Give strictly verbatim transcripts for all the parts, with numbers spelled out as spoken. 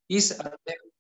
इस अध्ययन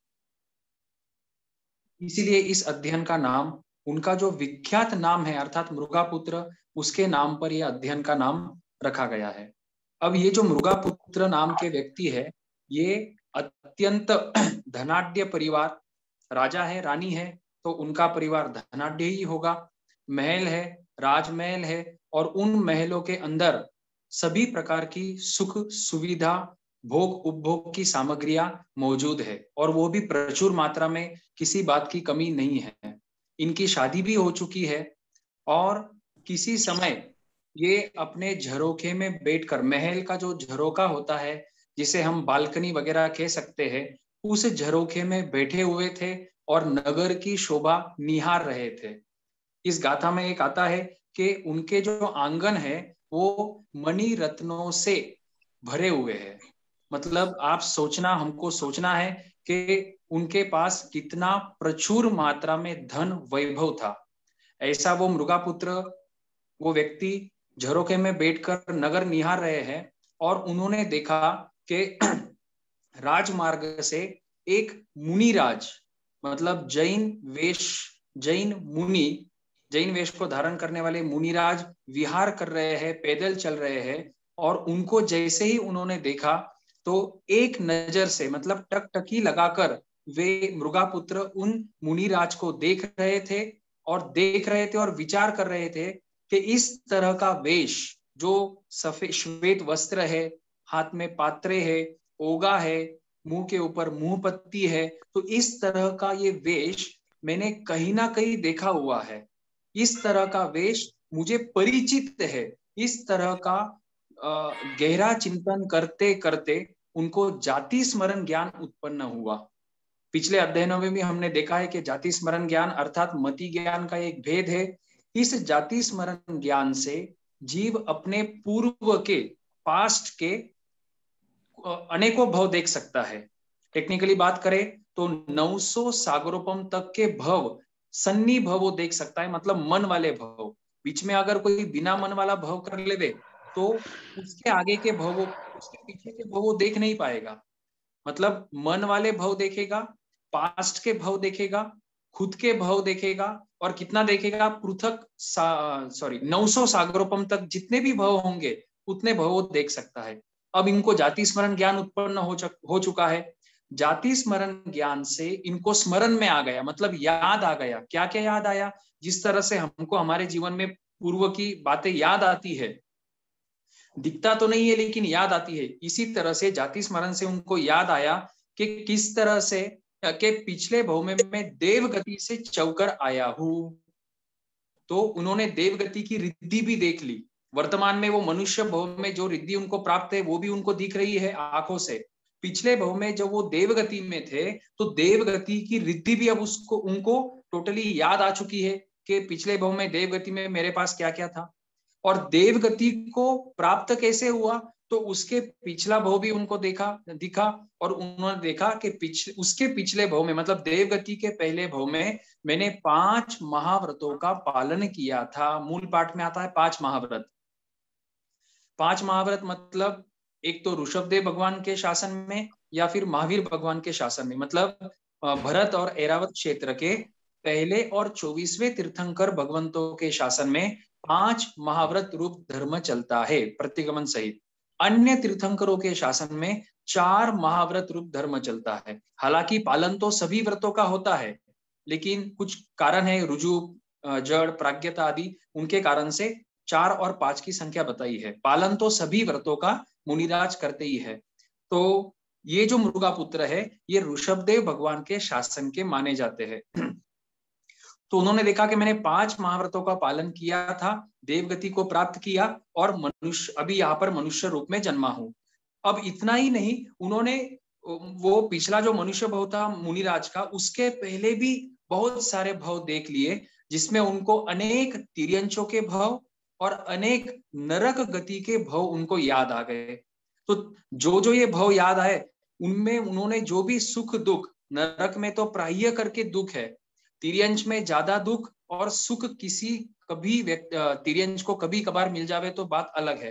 इसीलिए इस अध्ययन का नाम, उनका जो विख्यात नाम है अर्थात मृगापुत्र, उसके नाम पर यह अध्ययन का नाम रखा गया है। अब ये जो मृगापुत्र नाम के व्यक्ति है, ये अत्यंत धनाढ्य परिवार, राजा है, रानी है, तो उनका परिवार धनाढ्य ही होगा। महल है, राजमहल है, और उन महलों के अंदर सभी प्रकार की सुख सुविधा, भोग उपभोग की सामग्रियां मौजूद है, और वो भी प्रचुर मात्रा में, किसी बात की कमी नहीं है। इनकी शादी भी हो चुकी है, और किसी समय ये अपने झरोखे में बैठकर, महल का जो झरोका होता है जिसे हम बालकनी वगैरह कह सकते हैं, उस झरोखे में बैठे हुए थे और नगर की शोभा निहार रहे थे। इस गाथा में एक आता है कि उनके जो आंगन है वो मणि रत्नों से भरे हुए हैं। मतलब आप सोचना, हमको सोचना है कि उनके पास कितना प्रचुर मात्रा में धन वैभव था। ऐसा वो मृगापुत्र, वो व्यक्ति झरोखे में बैठकर नगर निहार रहे हैं, और उन्होंने देखा कि राजमार्ग से एक मुनिराज, मतलब जैन वेश, जैन मुनि, जैन वेश को धारण करने वाले मुनिराज विहार कर रहे हैं, पैदल चल रहे हैं। और उनको जैसे ही उन्होंने देखा तो एक नजर से, मतलब टकटकी लगाकर वे मृगापुत्र उन मुनिराज को देख रहे थे, और देख रहे थे और विचार कर रहे थे कि इस तरह का वेश, जो सफेद श्वेत वस्त्र है, हाथ में पात्रे है, ओगा है, मुंह के ऊपर मुंह पत्ती है, तो इस तरह का ये वेश मैंने कहीं ना कहीं देखा हुआ है। इस तरह का वेश मुझे परिचित है। इस तरह का गहरा चिंतन करते करते उनको जाति स्मरण ज्ञान उत्पन्न हुआ। पिछले अध्ययनों में भी हमने देखा है कि जाति स्मरण ज्ञान अर्थात मति ज्ञान का एक भेद है। इस जाति स्मरण ज्ञान से जीव अपने पूर्व के, पास्ट के अनेकों भव देख सकता है। टेक्निकली बात करें तो नौ सौ सागरोपम तक के भव, सन्नी भव वो देख सकता है, मतलब मन वाले भव। बीच में अगर कोई बिना मन वाला भव कर ले दे तो उसके आगे के भव, उसके पीछे के भव वो देख नहीं पाएगा। मतलब मन वाले भव देखेगा, पास्ट के भव देखेगा, खुद के भव देखेगा, और कितना देखेगा, पृथक सॉरी नौ सौ सागरोपम तक जितने भी भव होंगे उतने भव वो देख सकता है। अब इनको जाति स्मरण ज्ञान उत्पन्न हो, हो चुका है। जाति स्मरण ज्ञान से इनको स्मरण में आ गया, मतलब याद आ गया। क्या क्या याद आया? जिस तरह से हमको हमारे जीवन में पूर्व की बातें याद आती है, दिखता तो नहीं है लेकिन याद आती है, इसी तरह से जाति स्मरण से उनको याद आया कि किस तरह से के पिछले भव में मैं देवगति से चौकर आया हूं। तो उन्होंने देवगति की रिद्धि भी देख ली। वर्तमान में वो मनुष्य भव में जो रिद्धि उनको प्राप्त है वो भी उनको दिख रही है आंखों से। पिछले भव में जब वो देवगति में थे तो देवगति की रिद्धि भी अब उसको उनको टोटली याद आ चुकी है कि पिछले भव में देवगति में मेरे पास क्या क्या था। और देवगति को प्राप्त कैसे हुआ, तो उसके पिछला भव भी उनको देखा दिखा, और उन्होंने देखा कि पिछ, उसके पिछले भव में, मतलब देवगति के पहले भव में मैंने पांच महाव्रतों का पालन किया था। मूल पाठ में आता है पांच महाव्रत। पांच महाव्रत मतलब एक तो ऋषभदेव भगवान के शासन में या फिर महावीर भगवान के शासन में, मतलब भरत और ऐरावत क्षेत्र के पहले और चौबीसवें तीर्थंकर भगवंतों के शासन में पांच महाव्रत रूप धर्म चलता है प्रतिगमन सहित। अन्य तीर्थंकरों के शासन में चार महाव्रत रूप धर्म चलता है। हालांकि पालन तो सभी व्रतों का होता है, लेकिन कुछ कारण है, रुजु, जड़, प्राज्ञता आदि, उनके कारण से चार और पांच की संख्या बताई है। पालन तो सभी व्रतों का मुनिराज करते ही है। तो ये जो मृगापुत्र है ये ऋषभदेव भगवान के शासन के माने जाते हैं। तो उन्होंने देखा कि मैंने पांच महाव्रतों का पालन किया था, देवगति को प्राप्त किया, और मनुष्य, अभी यहाँ पर मनुष्य रूप में जन्मा हूं। अब इतना ही नहीं, उन्होंने वो पिछला जो मनुष्य भव था मुनिराज का, उसके पहले भी बहुत सारे भव देख लिए, जिसमें उनको अनेक तिर्यंचों के भव और अनेक नरक गति के भव उनको याद आ गए। तो जो जो ये भव याद आए उनमें उन्होंने जो भी सुख दुख, नरक में तो प्राह्य करके दुख है, तिर्यंच में ज्यादा दुख और सुख किसी कभी तिर्यंच को कभी कभार मिल जावे तो बात अलग है।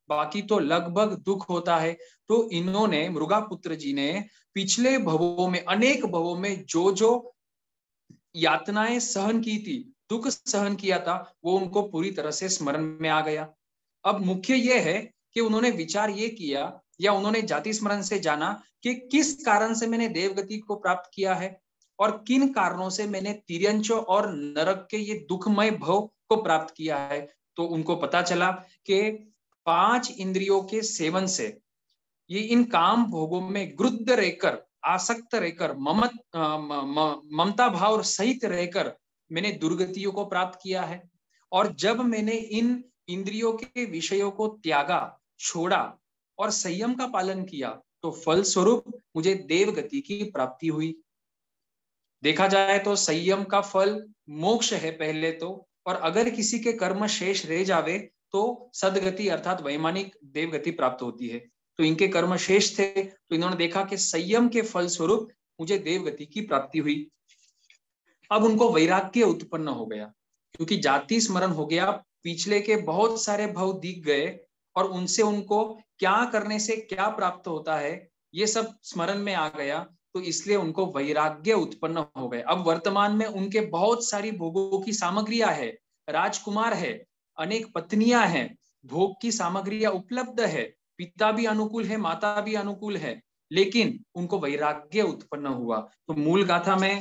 बाकी तो लगभग दुख होता है। तो इन्होंने, मृगापुत्र जी ने पिछले भवों में, अनेक भवों में जो जो यातनाएं सहन की थी, दुख सहन किया था, वो उनको पूरी तरह से स्मरण में आ गया। अब मुख्य ये है कि उन्होंने विचार ये किया, या उन्होंने जाति स्मरण से जाना कि किस कारण से मैंने देवगति को प्राप्त किया है और किन कारणों से मैंने तिर्यंच और नरक के ये दुखमय भव को प्राप्त किया है। तो उनको पता चला कि पांच इंद्रियों के सेवन से, ये इन काम भोगों में ग्रुद्ध रहकर, आसक्त रहकर, ममत ममता भाव सहित रहकर मैंने दुर्गतियों को प्राप्त किया है। और जब मैंने इन इंद्रियों के विषयों को त्यागा, छोड़ा और संयम का पालन किया, तो फल स्वरूप मुझे देवगति की प्राप्ति हुई। देखा जाए तो संयम का फल मोक्ष है पहले तो, और अगर किसी के कर्म शेष रह जावे तो सदगति अर्थात वैमानिक देवगति प्राप्त होती है। तो इनके कर्म शेष थे, तो इन्होंने देखा कि संयम के फल स्वरूप मुझे देवगति की प्राप्ति हुई। अब उनको वैराग्य उत्पन्न हो गया, क्योंकि जाति स्मरण हो गया, पिछले के बहुत सारे भव दिख गए और उनसे उनको क्या करने से क्या प्राप्त होता है ये सब स्मरण में आ गया। तो इसलिए उनको वैराग्य उत्पन्न हो गए। अब वर्तमान में उनके बहुत सारी भोगों की सामग्रियां है, राजकुमार है, अनेक पत्नियां हैं, भोग की सामग्रियां उपलब्ध है, पिता भी अनुकूल है, माता भी अनुकूल है, लेकिन उनको वैराग्य उत्पन्न हुआ। तो मूल गाथा में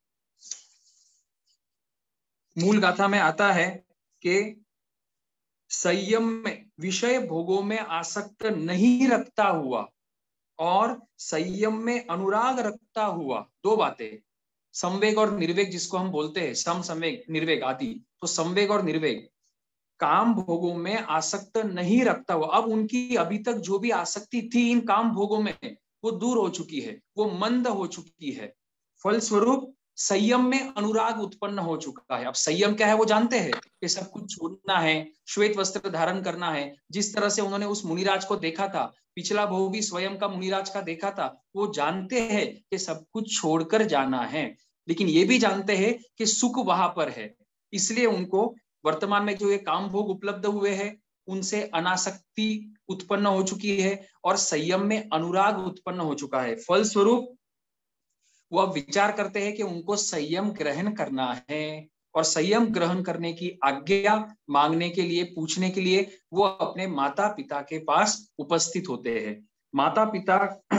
मूल गाथा में आता है कि संयम में विषय भोगों में आसक्त नहीं रखता हुआ और संयम में अनुराग रखता हुआ, दो बातें, संवेग और निर्वेग जिसको हम बोलते हैं, सम संवेग निर्वेग आदि। तो संवेग और निर्वेग, काम भोगों में आसक्त नहीं रखता हुआ। अब उनकी अभी तक जो भी आसक्ति थी इन काम भोगों में, वो दूर हो चुकी है, वो मंद हो चुकी है। फलस्वरूप संयम में अनुराग उत्पन्न हो चुका है। अब संयम क्या है वो जानते हैं कि सब कुछ छोड़ना है, श्वेत वस्त्र धारण करना है। जिस तरह से उन्होंने उस मुनिराज को देखा था, पिछला भव भी स्वयं का मुनिराज का देखा था, वो जानते हैं कि सब कुछ छोड़कर जाना है, लेकिन ये भी जानते हैं कि सुख वहां पर है। इसलिए उनको वर्तमान में जो ये काम भोग उपलब्ध हुए हैं उनसे अनासक्ति उत्पन्न हो चुकी है और संयम में अनुराग उत्पन्न हो चुका है। फलस्वरूप वो अब विचार करते हैं कि उनको संयम ग्रहण करना है, और संयम ग्रहण करने की आज्ञा मांगने के लिए, पूछने के लिए वो अपने माता पिता के पास उपस्थित होते हैं। माता पिता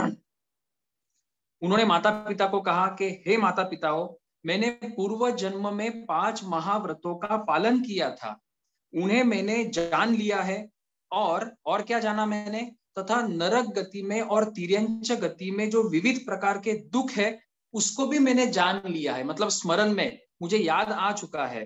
उन्होंने माता पिता को कहा कि हे माता पिताओं, मैंने पूर्व जन्म में पांच महाव्रतों का पालन किया था, उन्हें मैंने जान लिया है। और और क्या जाना मैंने, तथा नरक गति में और तिर्यंच गति में जो विविध प्रकार के दुख है उसको भी मैंने जान लिया है, मतलब स्मरण में मुझे याद आ चुका है।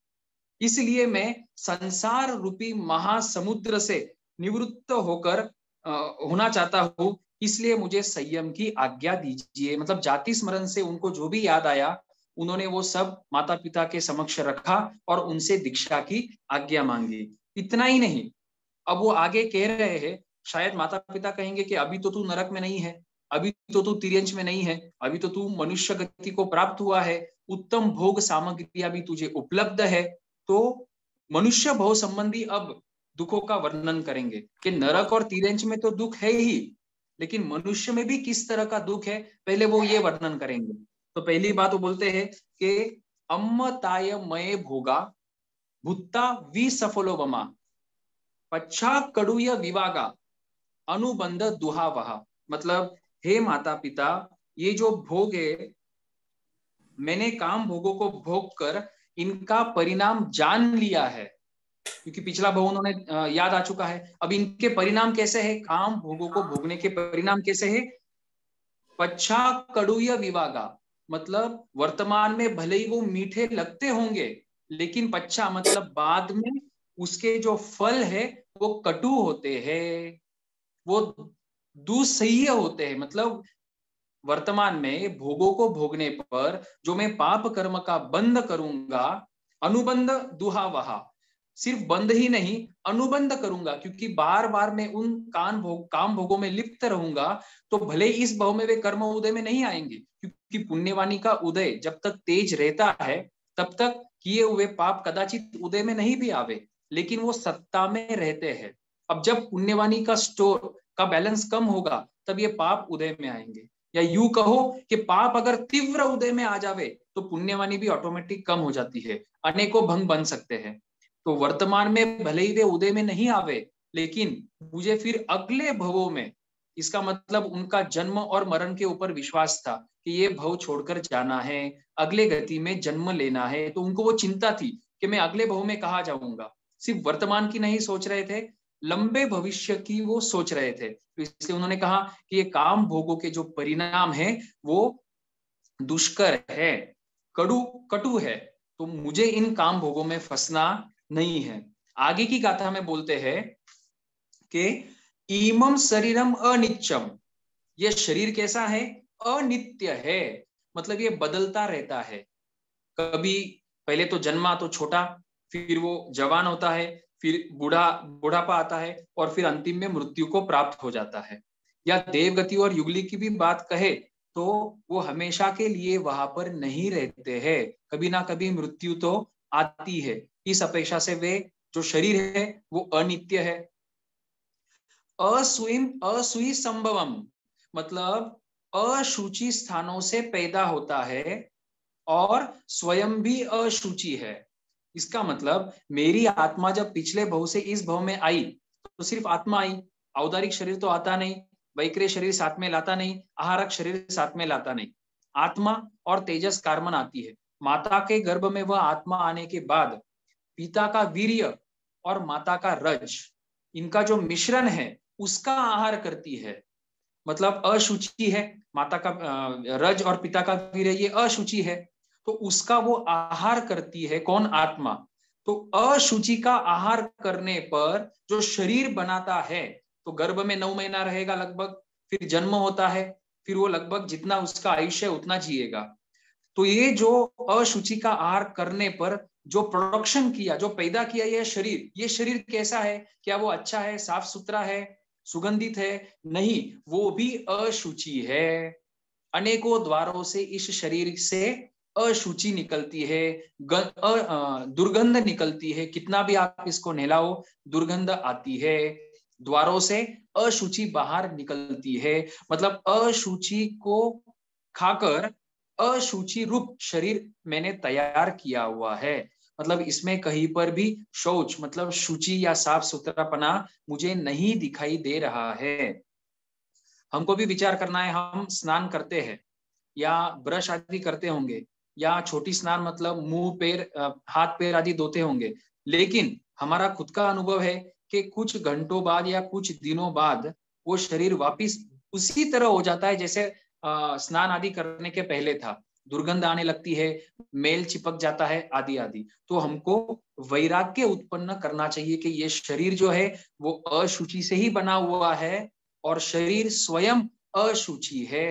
इसलिए मैं संसार रूपी महासमुद्र से निवृत्त होकर आ, होना चाहता हूं, इसलिए मुझे संयम की आज्ञा दीजिए। मतलब जाति स्मरण से उनको जो भी याद आया उन्होंने वो सब माता पिता के समक्ष रखा और उनसे दीक्षा की आज्ञा मांगी। इतना ही नहीं, अब वो आगे कह रहे हैं, शायद माता पिता कहेंगे कि अभी तो तू नरक में नहीं है, अभी तो तू तिर्यंच में नहीं है, अभी तो तू मनुष्य गति को प्राप्त हुआ है, उत्तम भोग सामग्रियां भी तुझे उपलब्ध है। तो मनुष्य भव संबंधी अब दुखों का वर्णन करेंगे कि नरक और तिर्यंच में तो दुख है ही, लेकिन मनुष्य में भी किस तरह का दुख है पहले वो ये वर्णन करेंगे। तो पहली बात वो बोलते हैं कि अम्मताय मय भोगा भुत्ता विसफलोवमा पच्छा कड़ुय विवागा अनुबंध दुहावहा। मतलब हे माता पिता, ये जो भोग है, मैंने काम भोगों को भोग कर इनका परिणाम जान लिया है, क्योंकि पिछला भोग उन्होंने याद आ चुका है। अब इनके परिणाम कैसे है, काम भोगों को भोगने के परिणाम कैसे है, पच्छा कड़ुय विवागा, मतलब वर्तमान में भले ही वो मीठे लगते होंगे, लेकिन पच्छा मतलब बाद में उसके जो फल है वो कटु होते हैं, वो दुस्सह्य होते हैं। मतलब वर्तमान में भोगों को भोगने पर जो मैं पाप कर्म का बंध करूंगा, अनुबंध दुहावहा, सिर्फ बंद ही नहीं अनुबंध करूंगा, क्योंकि बार बार मैं उन कान भोग काम भोगों में लिप्त रहूंगा, तो भले इस भव में वे कर्म उदय में नहीं आएंगे, क्योंकि पुण्यवाणी का उदय जब तक तेज रहता है तब तक किए हुए पाप कदाचित उदय में नहीं भी आवे, लेकिन वो सत्ता में रहते हैं। अब जब पुण्यवानी का स्टोर का बैलेंस कम होगा तब ये पाप उदय में आएंगे। या यूं कहो कि पाप अगर तीव्र उदय में आ जावे तो पुण्यवानी भी ऑटोमेटिक कम हो जाती है, अनेकों भंग बन सकते हैं। तो वर्तमान में भले ही वे उदय में नहीं आवे, लेकिन मुझे फिर अगले भवों में, इसका मतलब उनका जन्म और मरण के ऊपर विश्वास था कि ये भव छोड़कर जाना है, अगले गति में जन्म लेना है। तो उनको वो चिंता थी कि मैं अगले भव में कहाँ जाऊंगा। सिर्फ वर्तमान की नहीं सोच रहे थे, लंबे भविष्य की वो सोच रहे थे। तो इसलिए उन्होंने कहा कि ये काम भोगों के जो परिणाम है वो दुष्कर है, कड़ू कटु है, तो मुझे इन काम भोगों में फंसना नहीं है। आगे की गाथा में बोलते हैं कि इमम शरीरम अनित्यम, ये शरीर कैसा है, अनित्य है, मतलब ये बदलता रहता है। कभी पहले तो जन्मा तो छोटा, फिर वो जवान होता है, फिर बूढ़ा बुढ़ापा आता है, और फिर अंतिम में मृत्यु को प्राप्त हो जाता है। या देवगति और युगली की भी बात कहे तो वो हमेशा के लिए वहां पर नहीं रहते हैं, कभी ना कभी मृत्यु तो आती है। इस अपेक्षा से वे जो शरीर है वो अनित्य है। असुई असुई संभवम, मतलब अशुचि स्थानों से पैदा होता है और स्वयं भी अशुचि है। इसका मतलब मेरी आत्मा जब पिछले भव से इस भव में आई तो सिर्फ आत्मा आई, औदारिक शरीर तो आता नहीं, वैक्रिय शरीर साथ में लाता नहीं, आहारक शरीर साथ में लाता नहीं। आत्मा और तेजस कार्बन आती है। माता के गर्भ में वह आत्मा आने के बाद पिता का वीर्य और माता का रज, इनका जो मिश्रण है उसका आहार करती है। मतलब अशुचि है, माता का रज और पिता का वीर्य ये अशुचि है, तो उसका वो आहार करती है। कौन? आत्मा। तो अशुचि का आहार करने पर जो शरीर बनाता है, तो गर्भ में नौ महीना रहेगा लगभग, फिर जन्म होता है, फिर वो लगभग जितना उसका आयुष्य है उतना जिएगा। तो ये जो अशुचि का आहार करने पर जो प्रोडक्शन किया, जो पैदा किया ये शरीर, ये शरीर कैसा है? क्या वो अच्छा है, साफ सुथरा है, सुगंधित है? नहीं, वो भी अशुचि है। अनेकों द्वारों से इस शरीर से अशुचि निकलती है, दुर्गंध निकलती है, कितना भी आप इसको नहलाओ दुर्गंध आती है। द्वारों से अशुचि बाहर निकलती है, मतलब अशुचि को खाकर अशुचि रूप शरीर मैंने तैयार किया हुआ है। मतलब इसमें कहीं पर भी शौच मतलब शुचि या साफ सुथरापना मुझे नहीं दिखाई दे रहा है। हमको भी विचार करना है, हम स्नान करते हैं या ब्रश आदि करते होंगे, या छोटी स्नान मतलब मुंह पैर हाथ पैर आदि धोते होंगे, लेकिन हमारा खुद का अनुभव है कि कुछ घंटों बाद या कुछ दिनों बाद वो शरीर वापिस उसी तरह हो जाता है जैसे स्नान आदि करने के पहले था। दुर्गंध आने लगती है, मेल चिपक जाता है, आदि आदि। तो हमको वैराग्य उत्पन्न करना चाहिए कि ये शरीर जो है वो अशुचि से ही बना हुआ है और शरीर स्वयं अशुचि है।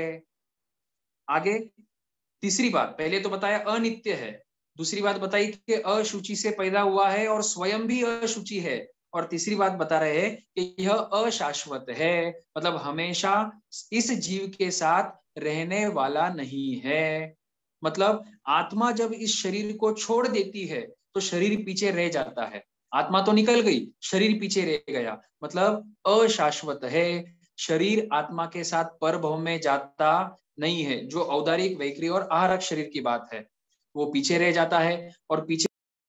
आगे तीसरी बात, पहले तो बताया अनित्य है, दूसरी बात बताई कि अशुचि से पैदा हुआ है और स्वयं भी अशुचि है, और तीसरी बात बता रहे हैं कि यह अशाश्वत है, मतलब हमेशा इस जीव के साथ रहने वाला नहीं है। मतलब आत्मा जब इस शरीर को छोड़ देती है तो शरीर पीछे रह जाता है। आत्मा तो निकल गई, शरीर पीछे रह गया, मतलब अशाश्वत है। शरीर आत्मा के साथ परभव में जाता नहीं है। जो औदारिक वैक्रिय और आहारक शरीर की बात है वो पीछे रह जाता है और पीछे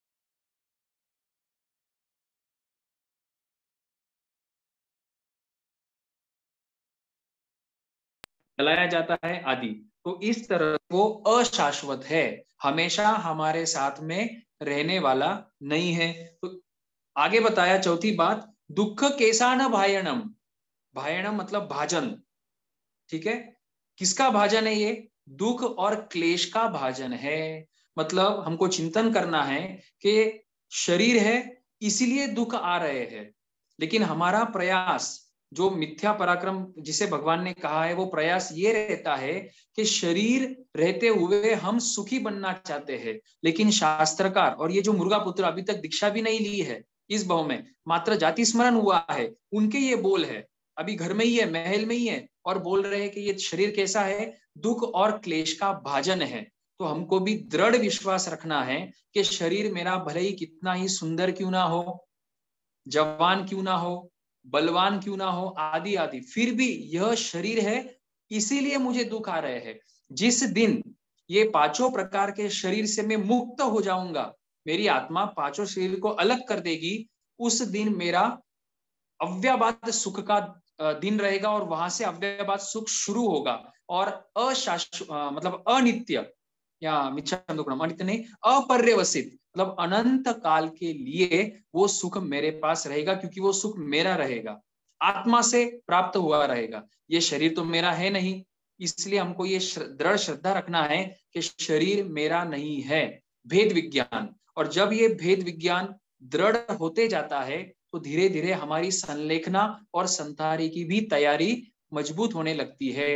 चलाया जाता है आदि। तो इस तरह वो अशाश्वत है, हमेशा हमारे साथ में रहने वाला नहीं है। तो आगे बताया चौथी बात, दुख कैसा न भायणम। भायणम मतलब भाजन, ठीक है? किसका भाजन है ये? दुख और क्लेश का भाजन है। मतलब हमको चिंतन करना है कि शरीर है इसीलिए दुख आ रहे हैं, लेकिन हमारा प्रयास जो मिथ्या पराक्रम जिसे भगवान ने कहा है वो प्रयास ये रहता है कि शरीर रहते हुए हम सुखी बनना चाहते हैं। लेकिन शास्त्रकार और ये जो मुर्गा पुत्र अभी तक दीक्षा भी नहीं ली है, इस भाव में मात्र जाति स्मरण हुआ है, उनके ये बोल है, अभी घर में ही है, महल में ही है, और बोल रहे हैं कि ये शरीर कैसा है? दुख और क्लेश का भाजन है। तो हमको भी दृढ़ विश्वास रखना है कि शरीर मेरा भले ही कितना ही सुंदर क्यों ना हो, जवान क्यों ना हो, बलवान क्यों ना हो, आदि आदि, फिर भी यह शरीर है इसीलिए मुझे दुख आ रहे हैं। जिस दिन ये पांचों प्रकार के शरीर से मैं मुक्त हो जाऊंगा, मेरी आत्मा पांचों शरीर को अलग कर देगी, उस दिन मेरा अव्ययबाद सुख का दिन रहेगा और वहां से अव्ययबाद सुख शुरू होगा। और अशाश्व मतलब अनित्य या मिच्छामि अनित्य नहीं, अपर्यवसित मतलब अनंत काल के लिए वो सुख मेरे पास रहेगा, क्योंकि वो सुख मेरा रहेगा, आत्मा से प्राप्त हुआ रहेगा। ये शरीर तो मेरा है नहीं, इसलिए हमको ये दृढ़ श्रद्धा रखना है कि शरीर मेरा नहीं है। भेद विज्ञान, और जब ये भेद विज्ञान दृढ़ होते जाता है तो धीरे धीरे हमारी संलेखना और संतारी की भी तैयारी मजबूत होने लगती है।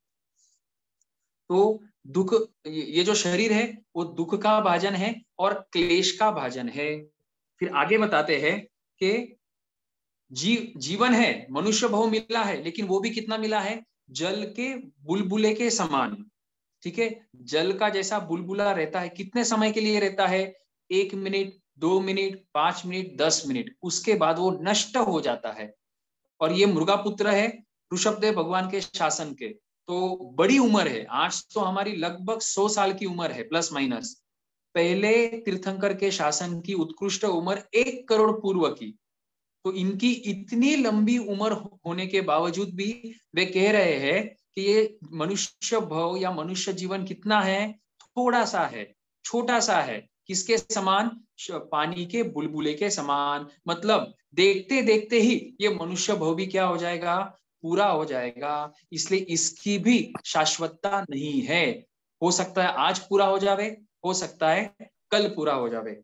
तो दुख, ये जो शरीर है वो दुख का भाजन है और क्लेश का भाजन है। फिर आगे बताते हैं कि जी, जीवन है, मनुष्य भाव मिला है, लेकिन वो भी कितना मिला है, जल के बुलबुले के समान। ठीक है, जल का जैसा बुलबुला रहता है, कितने समय के लिए रहता है, एक मिनट, दो मिनट, पांच मिनट, दस मिनट, उसके बाद वो नष्ट हो जाता है। और ये मृगा पुत्र है ऋषभदेव भगवान के शासन के, तो बड़ी उम्र है, आज तो हमारी लगभग सौ साल की उम्र है प्लस माइनस। पहले तीर्थंकर के शासन की उत्कृष्ट उम्र एक करोड़ पूर्व की। तो इनकी इतनी लंबी उम्र होने के बावजूद भी वे कह रहे हैं कि ये मनुष्य भव या मनुष्य जीवन कितना है, थोड़ा सा है, छोटा सा है, किसके समान, पानी के बुलबुले के समान। मतलब देखते देखते ही ये मनुष्य भव भी क्या हो जाएगा, पूरा हो जाएगा। इसलिए इसकी भी शाश्वतता नहीं है, हो सकता है आज पूरा हो जावे, हो सकता है कल पूरा हो जावे।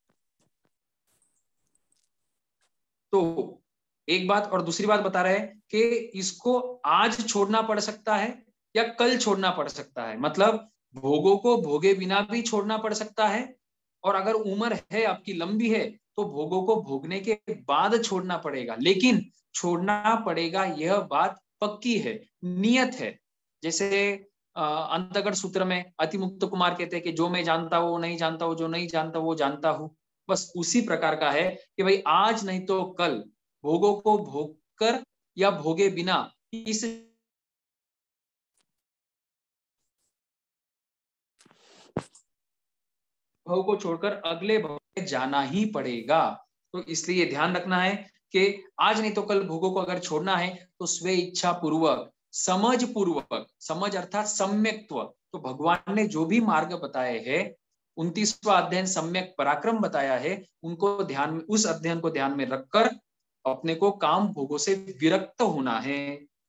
तो एक बात, और दूसरी बात बता रहे हैं कि इसको आज छोड़ना पड़ सकता है या कल छोड़ना पड़ सकता है। मतलब भोगों को भोगे बिना भी छोड़ना पड़ सकता है, और अगर उम्र है आपकी लंबी है तो भोगों को भोगने के बाद छोड़ना पड़ेगा, लेकिन छोड़ना पड़ेगा, यह बात पक्की है, नियत है। जैसे अंतगढ़ सूत्र में अतिमुक्त कुमार कहते हैं कि जो मैं जानता हूं वो नहीं जानता हूं, जो नहीं जानता वो जानता हूं। बस उसी प्रकार का है कि भाई आज नहीं तो कल भोगों को भोग कर या भोगे बिना इस भव को छोड़कर अगले भव में जाना ही पड़ेगा। तो इसलिए ध्यान रखना है कि आज नहीं तो कल भोगों को अगर छोड़ना है तो स्वे इच्छा पूर्वक, समझ पूर्वक, समझ अर्थात सम्यक्त्व, तो भगवान ने जो भी मार्ग बताए हैं, उनतीसवां अध्ययन सम्यक पराक्रम बताया है, उनको ध्यान में, उस अध्ययन को ध्यान में रखकर अपने को काम भोगों से विरक्त होना है।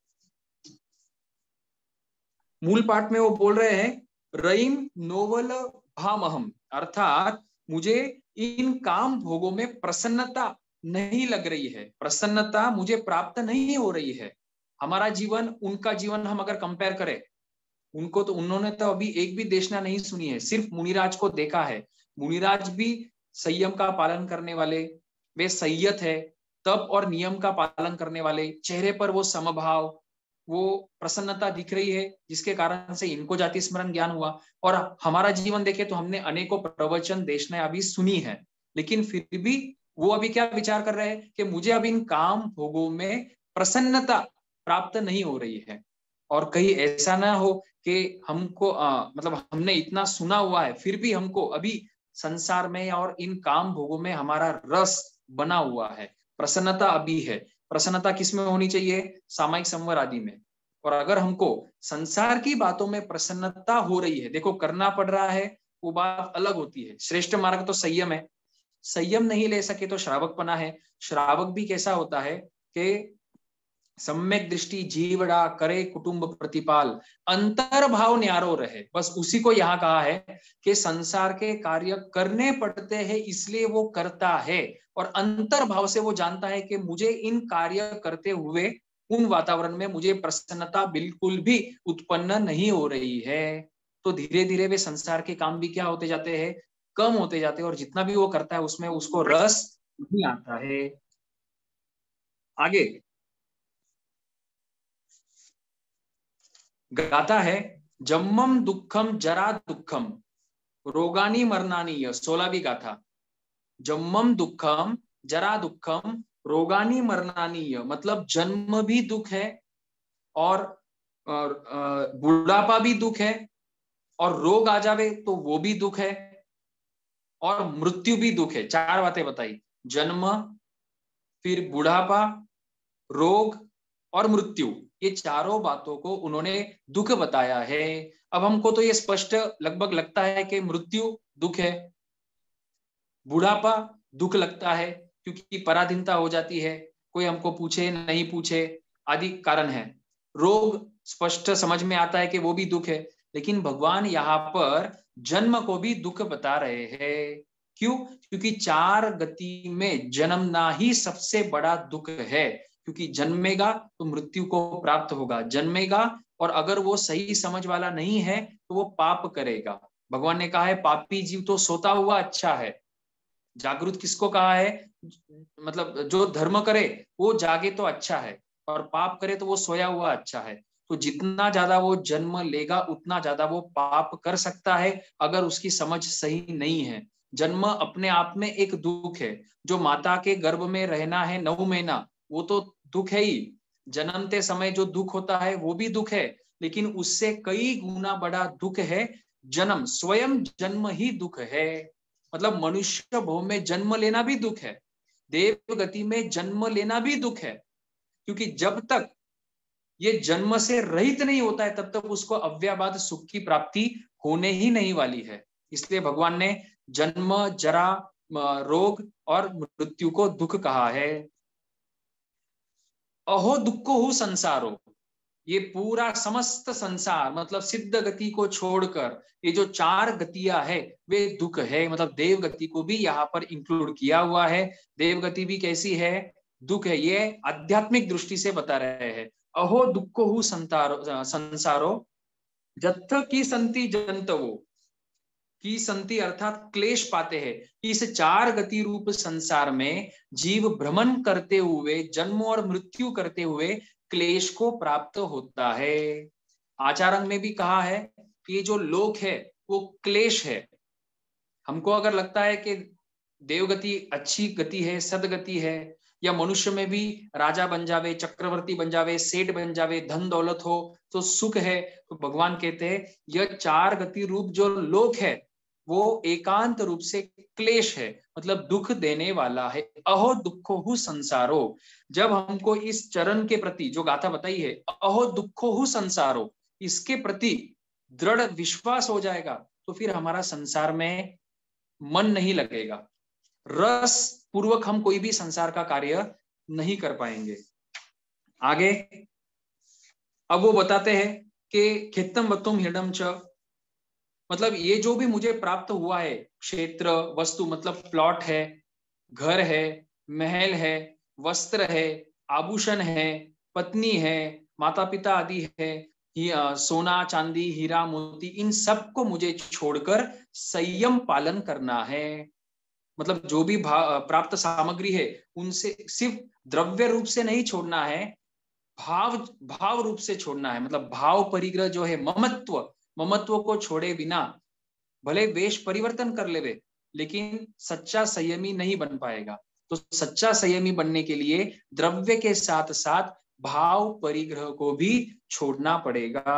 मूल पाठ में वो बोल रहे हैं, रईम नोवल भामहम, अर्थात मुझे इन काम भोगों में प्रसन्नता नहीं लग रही है, प्रसन्नता मुझे प्राप्त नहीं हो रही है। हमारा जीवन उनका जीवन हम अगर कंपेयर करें, उनको तो, उन्होंने तो अभी एक भी देशना नहीं सुनी है, सिर्फ मुनिराज को देखा है। मुनिराज भी संयम का पालन करने वाले, वे संयत है, तप और नियम का पालन करने वाले, चेहरे पर वो समभाव, वो प्रसन्नता दिख रही है, जिसके कारण से इनको जाति स्मरण ज्ञान हुआ। और हमारा जीवन देखे तो हमने अनेकों प्रवचन देशना अभी सुनी है, लेकिन फिर भी वो अभी क्या विचार कर रहे हैं कि मुझे अभी इन काम भोगों में प्रसन्नता प्राप्त नहीं हो रही है। और कहीं ऐसा ना हो कि हमको आ, मतलब हमने इतना सुना हुआ है फिर भी हमको अभी संसार में और इन काम भोगों में हमारा रस बना हुआ है, प्रसन्नता अभी है। प्रसन्नता किसमें होनी चाहिए, सामायिक संवर आदि में। और अगर हमको संसार की बातों में प्रसन्नता हो रही है, देखो करना पड़ रहा है, वो बात अलग होती है। श्रेष्ठ मार्ग तो संयम है, संयम नहीं ले सके तो श्रावकपना है। श्रावक भी कैसा होता है कि सम्यक दृष्टि जीवड़ा करे कुटुंब प्रतिपाल, अंतर्भाव न्यारो रहे। बस उसी को यहाँ कहा है कि संसार के कार्य करने पड़ते हैं इसलिए वो करता है, और अंतर्भाव से वो जानता है कि मुझे इन कार्य करते हुए उन वातावरण में मुझे प्रसन्नता बिल्कुल भी उत्पन्न नहीं हो रही है। तो धीरे धीरे वे संसार के काम भी क्या होते जाते हैं, कम होते जाते हैं, और जितना भी वो करता है उसमें उसको रस नहीं आता है। आगे गाता है, जम्मम दुखम जरा दुखम रोगानी मरनानी, सोलहवीं गाथा। जम्मम दुखम जरा दुखम रोगानी मरणानी, मतलब जन्म भी दुख है और, और बुढ़ापा भी दुख है, और रोग आ जावे तो वो भी दुख है, और मृत्यु भी दुख है। चार बातें बताई, जन्म, फिर बुढ़ापा, रोग और मृत्यु। ये चारों बातों को उन्होंने दुख बताया है। अब हमको तो ये स्पष्ट लगभग लगता है कि मृत्यु दुख है, बुढ़ापा दुख लगता है क्योंकि पराधीनता हो जाती है, कोई हमको पूछे नहीं पूछे आदि कारण है। रोग स्पष्ट समझ में आता है कि वो भी दुख है, लेकिन भगवान यहाँ पर जन्म को भी दुख बता रहे हैं। क्यों? क्योंकि चार गति में जन्मना ही सबसे बड़ा दुख है, क्योंकि जन्मेगा तो मृत्यु को प्राप्त होगा, जन्मेगा और अगर वो सही समझ वाला नहीं है तो वो पाप करेगा। भगवान ने कहा है पापी जीव तो सोता हुआ अच्छा है। जागृत किसको कहा है? मतलब जो धर्म करे वो जागे तो अच्छा है, और पाप करे तो वो सोया हुआ अच्छा है। तो जितना ज्यादा वो जन्म लेगा उतना ज्यादा वो पाप कर सकता है अगर उसकी समझ सही नहीं है। जन्म अपने आप में एक दुख है। जो माता के गर्भ में रहना है नौ महीना, वो तो दुख है ही। जन्मते समय जो दुख होता है वो भी दुख है, लेकिन उससे कई गुना बड़ा दुख है जन्म। स्वयं जन्म ही दुख है। मतलब मनुष्य भव में जन्म लेना भी दुख है, देव गति में जन्म लेना भी दुख है, क्योंकि जब तक ये जन्म से रहित नहीं होता है तब तक उसको अव्याबाद सुख की प्राप्ति होने ही नहीं वाली है। इसलिए भगवान ने जन्म, जरा, रोग और मृत्यु को दुख कहा है। अहो दुखो हु संसारो, ये पूरा समस्त संसार मतलब सिद्ध गति को छोड़कर ये जो चार गतियां है वे दुख है। मतलब देव गति को भी यहाँ पर इंक्लूड किया हुआ है। देव गति भी कैसी है? दुख है। ये आध्यात्मिक दृष्टि से बता रहे हैं। अहो दुखो हु संतारो संसारो जत्थ की संति जंतवो, की संति अर्थात क्लेश पाते हैं। इस चार गति रूप संसार में जीव भ्रमण करते हुए, जन्म और मृत्यु करते हुए क्लेश को प्राप्त होता है। आचार्य में भी कहा है कि ये जो लोक है वो क्लेश है। हमको अगर लगता है कि देवगति अच्छी गति है, सदगति है, या मनुष्य में भी राजा बन जावे, चक्रवर्ती बन जावे, सेठ बन जावे, धन दौलत हो तो सुख है, तो भगवान कहते हैं यह चार गति रूप जो लोक है वो एकांत रूप से क्लेश है, मतलब दुख देने वाला है। अहो दुखो हु संसारो, जब हमको इस चरण के प्रति जो गाथा बताई है, अहो दुखो हु संसारो, इसके प्रति दृढ़ विश्वास हो जाएगा तो फिर हमारा संसार में मन नहीं लगेगा, रस पूर्वक हम कोई भी संसार का कार्य नहीं कर पाएंगे। आगे अब वो बताते हैं कि खेतम वत्तुम हिरणम च, मतलब ये जो भी मुझे प्राप्त हुआ है, क्षेत्र वस्तु मतलब प्लॉट है, घर है, महल है, वस्त्र है, आभूषण है, पत्नी है, माता पिता आदि है, सोना चांदी हीरा मोती, इन सब को मुझे छोड़कर संयम पालन करना है। मतलब जो भी प्राप्त सामग्री है उनसे सिर्फ द्रव्य रूप से नहीं छोड़ना है, भाव भाव रूप से छोड़ना है। मतलब भाव परिग्रह जो है, ममत्व, ममत्व को छोड़े बिना भले वेश परिवर्तन कर लेवे लेकिन सच्चा संयमी नहीं बन पाएगा। तो सच्चा संयमी बनने के लिए द्रव्य के साथ साथ भाव परिग्रह को भी छोड़ना पड़ेगा।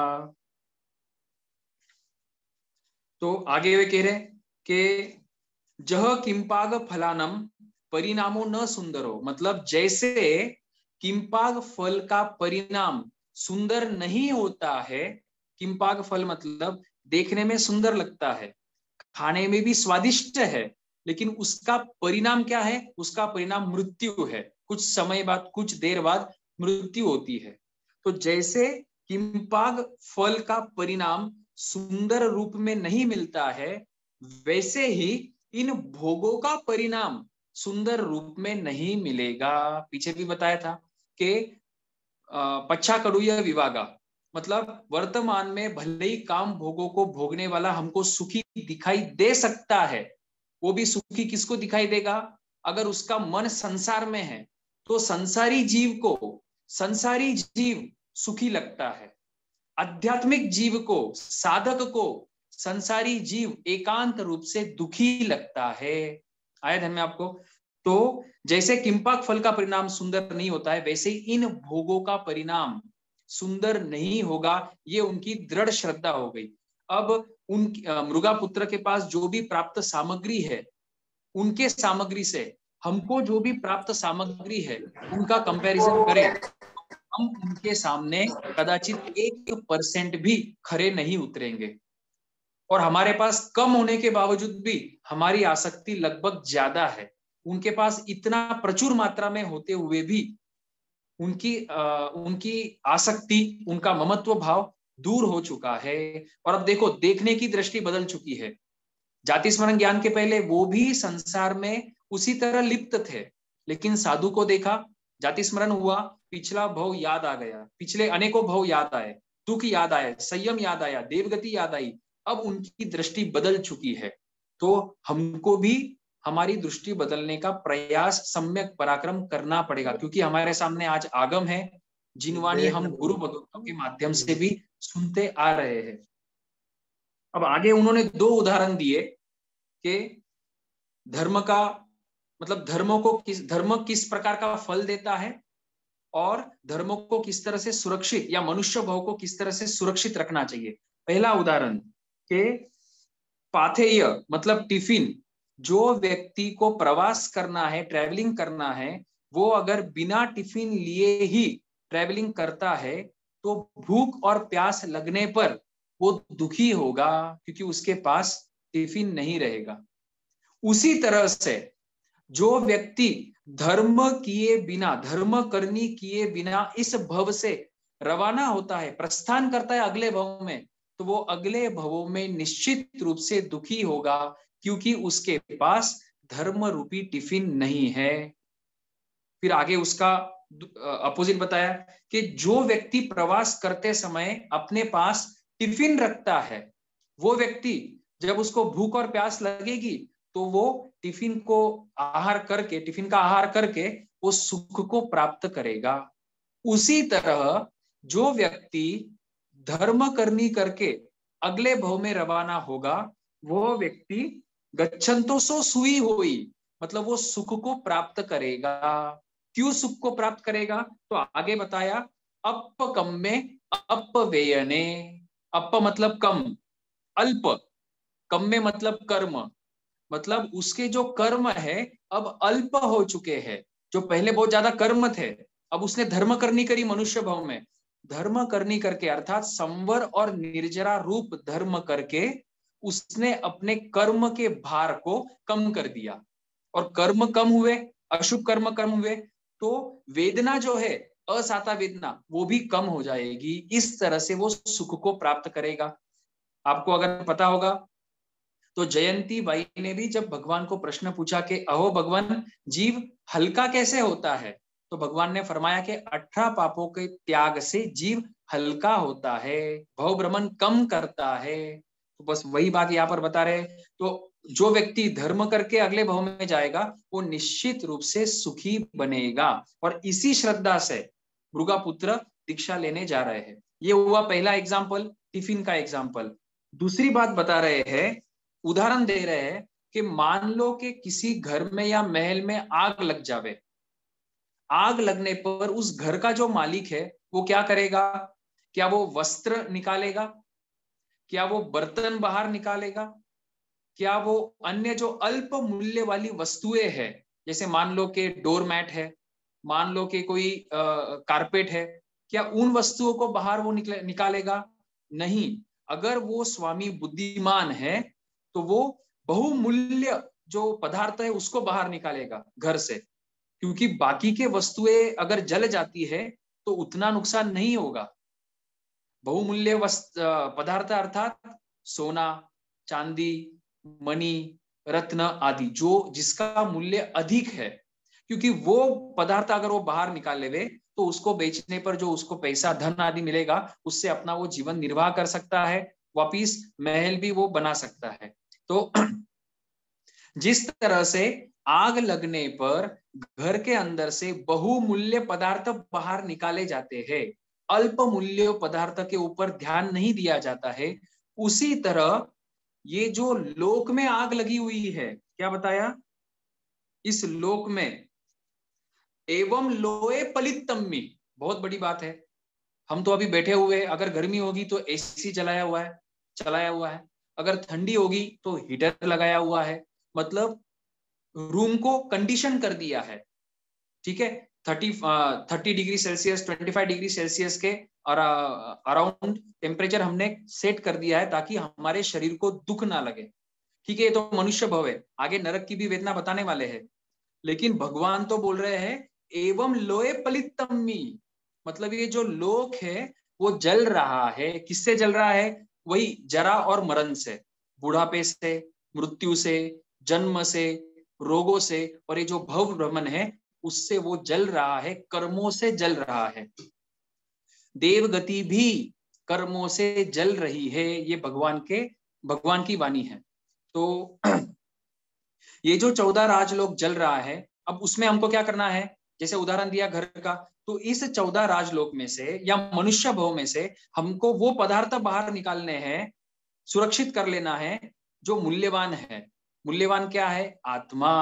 तो आगे वे कह रहे कि जह किंपाग फलानम परिणामो न सुंदरो, मतलब जैसे किंपाग फल का परिणाम सुंदर नहीं होता है। किंपाग फल मतलब देखने में सुंदर लगता है, खाने में भी स्वादिष्ट है, लेकिन उसका परिणाम क्या है? उसका परिणाम मृत्यु है। कुछ समय बाद, कुछ देर बाद मृत्यु होती है। तो जैसे किंपाग फल का परिणाम सुंदर रूप में नहीं मिलता है, वैसे ही इन भोगों का परिणाम सुंदर रूप में नहीं मिलेगा। पीछे भी बताया था कि पच्छा कड़ुया विवागा, मतलब वर्तमान में भले ही काम भोगों को भोगने वाला हमको सुखी दिखाई दे सकता है, वो भी सुखी किसको दिखाई देगा? अगर उसका मन संसार में है तो संसारी जीव को संसारी जीव सुखी लगता है, आध्यात्मिक जीव को, साधक को संसारी जीव एकांत रूप से दुखी लगता है। आया ध्यान में आपको? तो जैसे किंपाक फल का परिणाम सुंदर नहीं होता है, वैसे ही इन भोगों का परिणाम सुंदर नहीं होगा, ये उनकी दृढ़ श्रद्धा हो गई। अब उन मृगापुत्र के पास जो भी प्राप्त सामग्री है, उनके सामग्री से हमको जो भी प्राप्त सामग्री है उनका कंपैरिजन करें, हम उनके सामने कदाचित एक परसेंट भी खरे नहीं उतरेंगे। और हमारे पास कम होने के बावजूद भी हमारी आसक्ति लगभग ज्यादा है। उनके पास इतना प्रचुर मात्रा में होते हुए भी उनकी आ, उनकी आसक्ति, उनका ममत्व भाव दूर हो चुका है। और अब देखो, देखने की दृष्टि बदल चुकी है। जाति स्मरण ज्ञान के पहले वो भी संसार में उसी तरह लिप्त थे, लेकिन साधु को देखा, जाति स्मरण हुआ, पिछला भव याद आ गया, पिछले अनेकों भव याद आए, दुख याद आए, संयम याद आया, देवगति याद आई। अब उनकी दृष्टि बदल चुकी है। तो हमको भी हमारी दृष्टि बदलने का प्रयास सम्यक पराक्रम करना पड़ेगा, क्योंकि हमारे सामने आज आगम है, जिनवाणी हम गुरु बदौलतों के माध्यम से भी सुनते आ रहे हैं। अब आगे उन्होंने दो उदाहरण दिए कि धर्म का मतलब धर्मों को किस धर्म किस प्रकार का फल देता है और धर्मों को किस तरह से सुरक्षित या मनुष्य भाव को किस तरह से सुरक्षित रखना चाहिए। पहला उदाहरण के पाथेय मतलब टिफिन, जो व्यक्ति को प्रवास करना है, ट्रैवलिंग करना है, वो अगर बिना टिफिन लिए ही ट्रैवलिंग करता है तो भूख और प्यास लगने पर वो दुखी होगा, क्योंकि उसके पास टिफिन नहीं रहेगा। उसी तरह से जो व्यक्ति धर्म किए बिना, धर्म करनी किए बिना इस भव से रवाना होता है, प्रस्थान करता है अगले भव में, तो वो अगले भवों में निश्चित रूप से दुखी होगा, क्योंकि उसके पास धर्म रूपी टिफिन नहीं है। फिर आगे उसका अपोजिट बताया कि जो व्यक्ति प्रवास करते समय अपने पास टिफिन रखता है, वो व्यक्ति जब उसको भूख और प्यास लगेगी तो वो टिफिन को आहार करके, टिफिन का आहार करके वो सुख को प्राप्त करेगा। उसी तरह जो व्यक्ति धर्म करनी करके अगले भव में रवाना होगा, वो व्यक्ति गच्छन्तो सो सुई होई, मतलब वो सुख को प्राप्त करेगा। क्यों सुख को प्राप्त करेगा? तो आगे बताया, अप कम में अप व्ययने, अप मतलब कम, अल्प, कम में मतलब कर्म, मतलब उसके जो कर्म है अब अल्प हो चुके हैं। जो पहले बहुत ज्यादा कर्म थे, अब उसने धर्म करनी करी मनुष्य भाव में, धर्म करनी करके अर्थात संवर और निर्जरा रूप धर्म करके उसने अपने कर्म के भार को कम कर दिया। और कर्म कम हुए, अशुभ कर्म कम हुए, तो वेदना जो है, असाता वेदना, वो भी कम हो जाएगी। इस तरह से वो सुख को प्राप्त करेगा। आपको अगर पता होगा तो जयंती बाई ने भी जब भगवान को प्रश्न पूछा कि अहो भगवान, जीव हल्का कैसे होता है, तो भगवान ने फरमाया कि अठारह पापों के त्याग से जीव हल्का होता है, भव भ्रमण कम करता है। तो बस वही बात यहाँ पर बता रहे। तो जो व्यक्ति धर्म करके अगले भव में जाएगा वो निश्चित रूप से सुखी बनेगा। और इसी श्रद्धा से मृगापुत्र दीक्षा लेने जा रहे हैं। ये हुआ पहला एग्जाम्पल, टिफिन का एग्जाम्पल। दूसरी बात बता रहे हैं, उदाहरण दे रहे हैं कि मान लो कि किसी घर में या महल में आग लग जावे, आग लगने पर उस घर का जो मालिक है वो क्या करेगा? क्या वो वस्त्र निकालेगा? क्या वो बर्तन बाहर निकालेगा? क्या वो अन्य जो अल्प मूल्य वाली वस्तुएं हैं, जैसे मान लो कि डोरमैट है, मान लो कि कोई कारपेट है, क्या उन वस्तुओं को बाहर वो निकालेगा? नहीं। अगर वो स्वामी बुद्धिमान है तो वो बहुमूल्य जो पदार्थ है उसको बाहर निकालेगा घर से, क्योंकि बाकी के वस्तुएं अगर जल जाती है तो उतना नुकसान नहीं होगा। बहुमूल्य वस्तु पदार्थ अर्थात सोना, चांदी, मणि, रत्न आदि, जो जिसका मूल्य अधिक है, क्योंकि वो पदार्थ अगर वो बाहर निकाल लेवे तो उसको बेचने पर जो उसको पैसा धन आदि मिलेगा, उससे अपना वो जीवन निर्वाह कर सकता है, वापिस महल भी वो बना सकता है। तो जिस तरह से आग लगने पर घर के अंदर से बहुमूल्य पदार्थ बाहर निकाले जाते हैं, अल्प मूल्य पदार्थ के ऊपर ध्यान नहीं दिया जाता है, उसी तरह ये जो लोक में आग लगी हुई है, क्या बताया? इस लोक में एवं लोए पलितम्मी, बहुत बड़ी बात है। हम तो अभी बैठे हुए, अगर गर्मी होगी तो एसी चलाया हुआ है चलाया हुआ है अगर ठंडी होगी तो हीटर लगाया हुआ है, मतलब रूम को कंडीशन कर दिया है। ठीक है, thirty thirty degree celsius, twenty five degree celsius के और अराउंड टेम्परेचर हमने सेट कर दिया है ताकि हमारे शरीर को दुख ना लगे। ठीक है, ये तो मनुष्य भव है, आगे नरक की भी वेदना बताने वाले हैं। लेकिन भगवान तो बोल रहे हैं एवं लोए पलितम्मी, मतलब ये जो लोक है वो जल रहा है। किससे जल रहा है? वही जरा और मरण से, बुढ़ापे से, मृत्यु से, जन्म से, रोगों से, और ये जो भव भ्रमण है उससे वो जल रहा है, कर्मों से जल रहा है। देवगति भी कर्मों से जल रही है, ये भगवान के भगवान की वाणी है। तो ये जो चौदह राजलोक जल रहा है, अब उसमें हमको क्या करना है? जैसे उदाहरण दिया घर का, तो इस चौदह राजलोक में से या मनुष्य भव में से हमको वो पदार्थ बाहर निकालने हैं, सुरक्षित कर लेना है जो मूल्यवान है। मूल्यवान क्या है? आत्मा।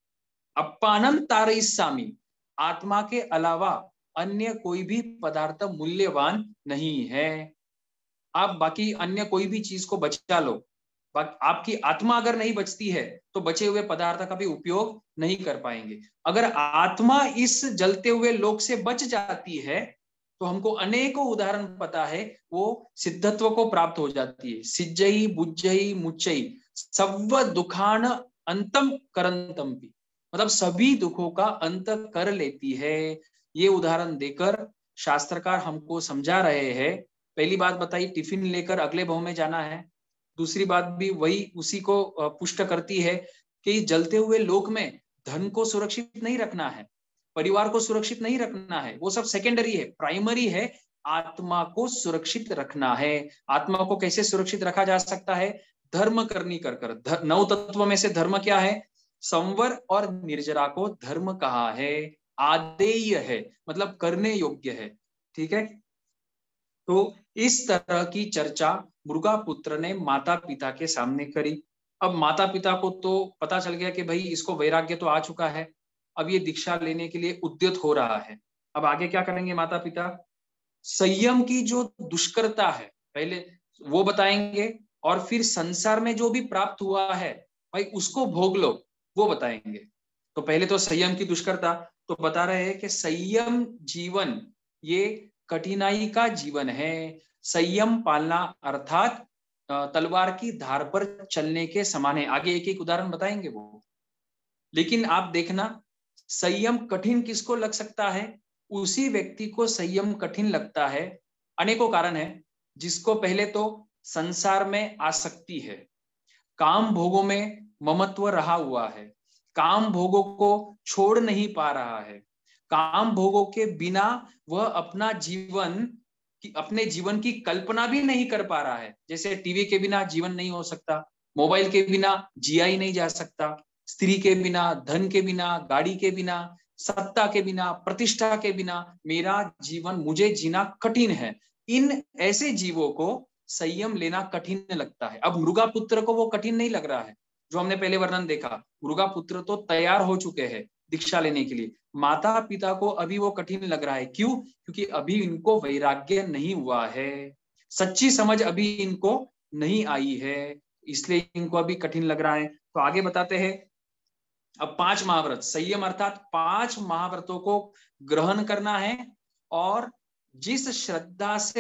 अपानम तारयिष्यामि, आत्मा के अलावा अन्य कोई भी पदार्थ मूल्यवान नहीं है। आप बाकी अन्य कोई भी चीज को बचा लो, आपकी आत्मा अगर नहीं बचती है तो बचे हुए पदार्थ का भी उपयोग नहीं कर पाएंगे। अगर आत्मा इस जलते हुए लोक से बच जाती है तो हमको अनेकों उदाहरण पता है, वो सिद्धत्व को प्राप्त हो जाती है। सिज्जई बुज्जई मुच्चई सव्व दुखान अंतम करंतम भी, मतलब सभी दुखों का अंत कर लेती है। ये उदाहरण देकर शास्त्रकार हमको समझा रहे हैं। पहली बात बताई, टिफिन लेकर अगले भव में जाना है। दूसरी बात भी वही उसी को पुष्ट करती है कि जलते हुए लोक में धन को सुरक्षित नहीं रखना है, परिवार को सुरक्षित नहीं रखना है, वो सब सेकेंडरी है। प्राइमरी है आत्मा को सुरक्षित रखना है। आत्मा को कैसे सुरक्षित रखा जा सकता है? धर्म करनी कर कर। नौ तत्व में से धर्म क्या है? संवर और निर्जरा को धर्म कहा है। आदेय है, मतलब करने योग्य है। ठीक है, तो इस तरह की चर्चा मुर्गा पुत्र ने माता पिता के सामने करी। अब माता पिता को तो पता चल गया कि भाई इसको वैराग्य तो आ चुका है, अब ये दीक्षा लेने के लिए उद्यत हो रहा है। अब आगे क्या करेंगे माता पिता? संयम की जो दुष्करता है पहले वो बताएंगे, और फिर संसार में जो भी प्राप्त हुआ है भाई उसको भोग लो, वो बताएंगे। तो पहले तो संयम की दुष्करता तो बता रहे हैं कि संयम जीवन ये कठिनाई का जीवन है। संयम पालना अर्थात तलवार की धार पर चलने के समान है। आगे एक एक उदाहरण बताएंगे वो। लेकिन आप देखना, संयम कठिन किसको लग सकता है? उसी व्यक्ति को संयम कठिन लगता है, अनेकों कारण है, जिसको पहले तो संसार में आसक्ति है, काम भोगों में ममत्व रहा हुआ है, काम भोगों को छोड़ नहीं पा रहा है, काम भोगों के बिना वह अपना जीवन अपने जीवन की कल्पना भी नहीं कर पा रहा है। जैसे टीवी के बिना जीवन नहीं हो सकता, मोबाइल के बिना जिया ही नहीं जा सकता, स्त्री के बिना, धन के बिना, गाड़ी के बिना, सत्ता के बिना, प्रतिष्ठा के बिना मेरा जीवन, मुझे जीना कठिन है। इन ऐसे जीवों को संयम लेना कठिन लगता है। अब मृगा पुत्र को वो कठिन नहीं लग रहा है, जो हमने पहले वर्णन देखा। मृगा पुत्र तो तैयार हो चुके हैं दीक्षा लेने के लिए। माता पिता को अभी वो कठिन लग रहा है। क्यों? क्योंकि अभी इनको वैराग्य नहीं हुआ है, सच्ची समझ अभी इनको नहीं आई है, इसलिए इनको अभी कठिन लग रहा है। तो आगे बताते हैं, अब पांच महाव्रत, संयम अर्थात पांच महाव्रतों को ग्रहण करना है, और जिस श्रद्धा से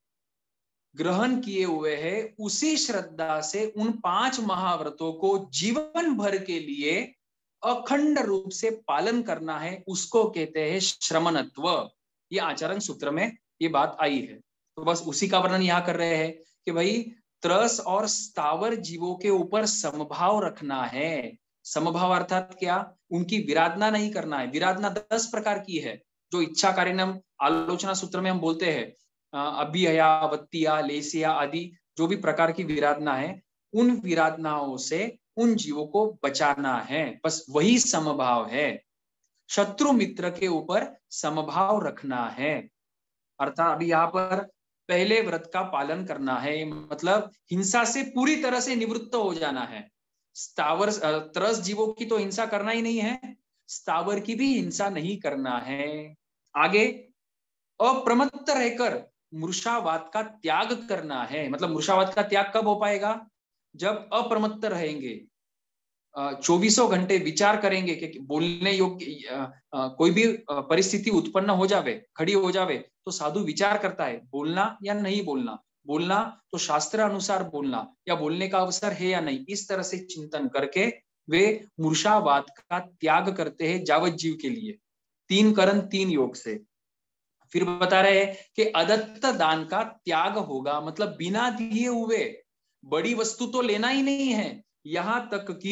ग्रहण किए हुए हैं उसी श्रद्धा से उन पांच महाव्रतों को जीवन भर के लिए अखंड रूप से पालन करना है, उसको कहते हैं श्रमणत्व। ये आचरण सूत्र में ये बात आई है। तो बस उसी का वर्णन यहाँ कर रहे हैं कि भाई त्रस और स्थावर जीवों के ऊपर समभाव रखना है। समभाव अर्थात क्या? उनकी विराधना नहीं करना है। विराधना दस प्रकार की है, जो इच्छा कारिणम आलोचना सूत्र में हम बोलते हैं, अभिहया, वत्तिया, लेसिया आदि जो भी प्रकार की विराधना है, उन विराधनाओं से उन जीवों को बचाना है। बस वही समभाव है। शत्रु मित्र के ऊपर समभाव रखना है, अर्थात अभी यहाँ पर पहले व्रत का पालन करना है, मतलब हिंसा से पूरी तरह से निवृत्त हो जाना है। स्थावर त्रस्त जीवों की तो हिंसा करना ही नहीं है, स्थावर की भी हिंसा नहीं करना है। आगे, अप्रमत्त रहकर मूर्छावाद का त्याग करना है। मतलब मूर्छावाद का त्याग कब हो पाएगा? जब अप्रमत्त रहेंगे, चौबीसों घंटे विचार करेंगे कि बोलने योग्य कोई भी परिस्थिति उत्पन्न हो जावे, खड़ी हो जावे, तो साधु विचार करता है बोलना या नहीं बोलना, बोलना तो शास्त्र अनुसार बोलना या बोलने का अवसर है या नहीं। इस तरह से चिंतन करके वे मूर्छावाद का त्याग करते हैं जावत जीव के लिए, तीन करण तीन योग से। फिर बता रहे हैं कि अदत्त दान का त्याग होगा, मतलब बिना दिए हुए बड़ी वस्तु तो लेना ही नहीं है, यहां तक कि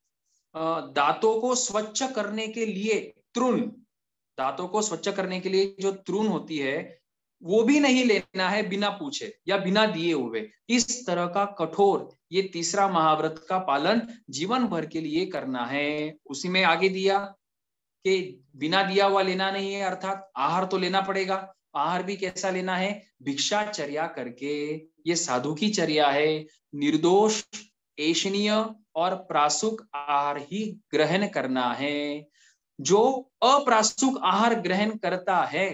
दांतों को स्वच्छ करने के लिए तृण, दांतों को स्वच्छ करने के लिए जो तृण होती है वो भी नहीं लेना है बिना पूछे या बिना दिए हुए। इस तरह का कठोर ये तीसरा महाव्रत का पालन जीवन भर के लिए करना है। उसी में आगे दिया कि बिना दिया हुआ लेना नहीं है, अर्थात आहार तो लेना पड़ेगा। आहार भी कैसा लेना है? भिक्षाचर्या करके, ये साधु की चर्या है। निर्दोष ऐशनीय और प्रासुक आहार ही ग्रहण करना है। जो अप्रासुक आहार ग्रहण करता है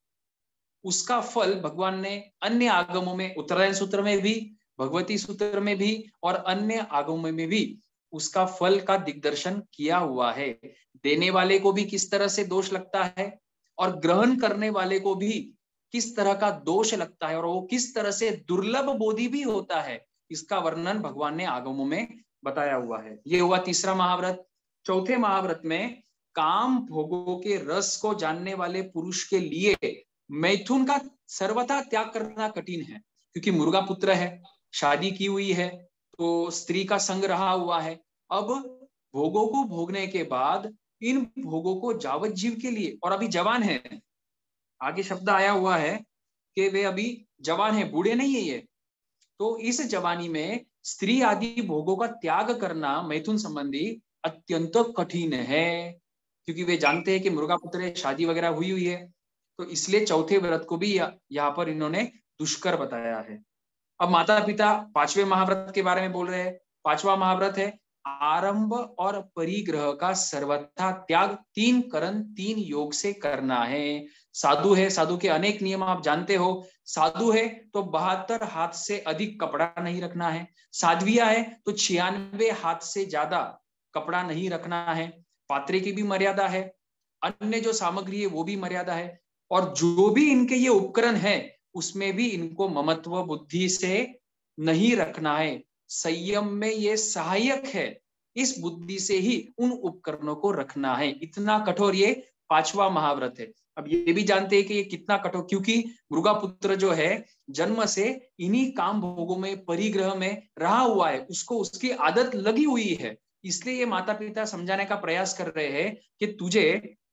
उसका फल भगवान ने अन्य आगमों में, उत्तरायण सूत्र में भी, भगवती सूत्र में भी और अन्य आगमों में भी उसका फल का दिग्दर्शन किया हुआ है। देने वाले को भी किस तरह से दोष लगता है और ग्रहण करने वाले को भी किस तरह का दोष लगता है और वो किस तरह से दुर्लभ बोधि भी होता है, इसका वर्णन भगवान ने आगमों में बताया हुआ है। ये हुआ तीसरा महाव्रत। चौथे महाव्रत में काम भोगों के रस को जानने वाले पुरुष के लिए मैथुन का सर्वथा त्याग करना कठिन है, क्योंकि मुर्गा पुत्र है, शादी की हुई है, तो स्त्री का संग रहा हुआ है। अब भोगों को भोगने के बाद इन भोगों को जावत जीव के लिए, और अभी जवान है, आगे शब्द आया हुआ है कि वे अभी जवान है, बूढ़े नहीं है ये, तो इस जवानी में स्त्री आदि भोगों का त्याग करना मैथुन संबंधी अत्यंत कठिन है, क्योंकि वे जानते हैं कि मुर्गा पुत्र है, शादी वगैरह हुई हुई है, तो इसलिए चौथे व्रत को भी यहाँ पर इन्होंने दुष्कर बताया है। अब माता पिता पांचवें महाव्रत के बारे में बोल रहे हैं। पांचवा महाव्रत है आरंभ और परिग्रह का सर्वथा त्याग तीन करण तीन योग से करना है। साधु है, साधु के अनेक नियम आप जानते हो। साधु है तो बहत्तर हाथ से अधिक कपड़ा नहीं रखना है, साध्विया है तो छियानवे हाथ से ज्यादा कपड़ा नहीं रखना है, पात्रे की भी मर्यादा है, अन्य जो सामग्री है वो भी मर्यादा है, और जो भी इनके ये उपकरण है उसमें भी इनको ममत्व बुद्धि से नहीं रखना है। संयम में ये सहायक है, इस बुद्धि से ही उन उपकरणों को रखना है। इतना कठोर ये पांचवा महाव्रत है। अब ये भी जानते हैं कि ये कितना कठोर, क्योंकि मृगा पुत्र जो है जन्म से इन्हीं काम भोगों में, परिग्रह में रहा हुआ है, उसको उसकी आदत लगी हुई है। इसलिए ये माता पिता समझाने का प्रयास कर रहे हैं कि तुझे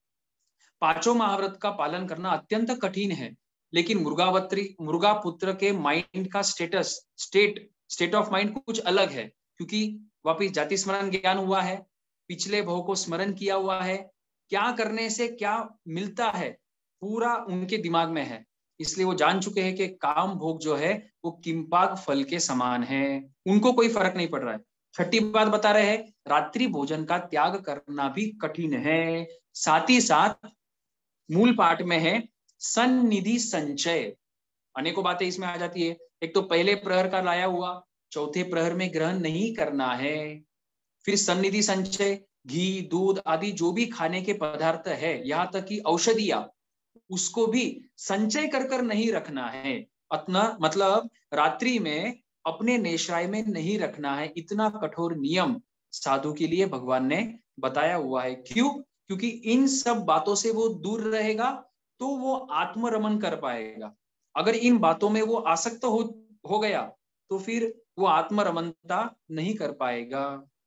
पांचों महाव्रत का पालन करना अत्यंत कठिन है, लेकिन मुर्गावत्री मुर्गा पुत्र के माइंड का status state state of mind कुछ अलग है, क्योंकि वापिस जाति स्मरण ज्ञान हुआ है, पिछले भव को स्मरण किया हुआ है, क्या करने से क्या मिलता है पूरा उनके दिमाग में है। इसलिए वो जान चुके हैं कि काम भोग जो है वो किंपाग फल के समान है, उनको कोई फर्क नहीं पड़ रहा है। छठी बात बता रहे हैं रात्रि भोजन का त्याग करना भी कठिन है। साथ ही साथ मूल पाठ में है सन्निधि संचय, अनेकों बातें इसमें आ जाती है। एक तो पहले प्रहर का लाया हुआ, चौथे प्रहर में ग्रहण नहीं करना है। फिर सन्निधि संचय, घी दूध आदि जो भी खाने के पदार्थ है, यहाँ तक कि औषधिया, उसको भी संचय कर कर नहीं रखना है। अपना मतलब रात्रि में अपने नेशराय में नहीं रखना है। इतना कठोर नियम साधु के लिए भगवान ने बताया हुआ है। क्यों? क्योंकि इन सब बातों से वो दूर रहेगा तो वो आत्मरमण कर पाएगा। अगर इन बातों में वो आसक्त हो हो गया तो फिर वो आत्मरमणता नहीं कर पाएगा।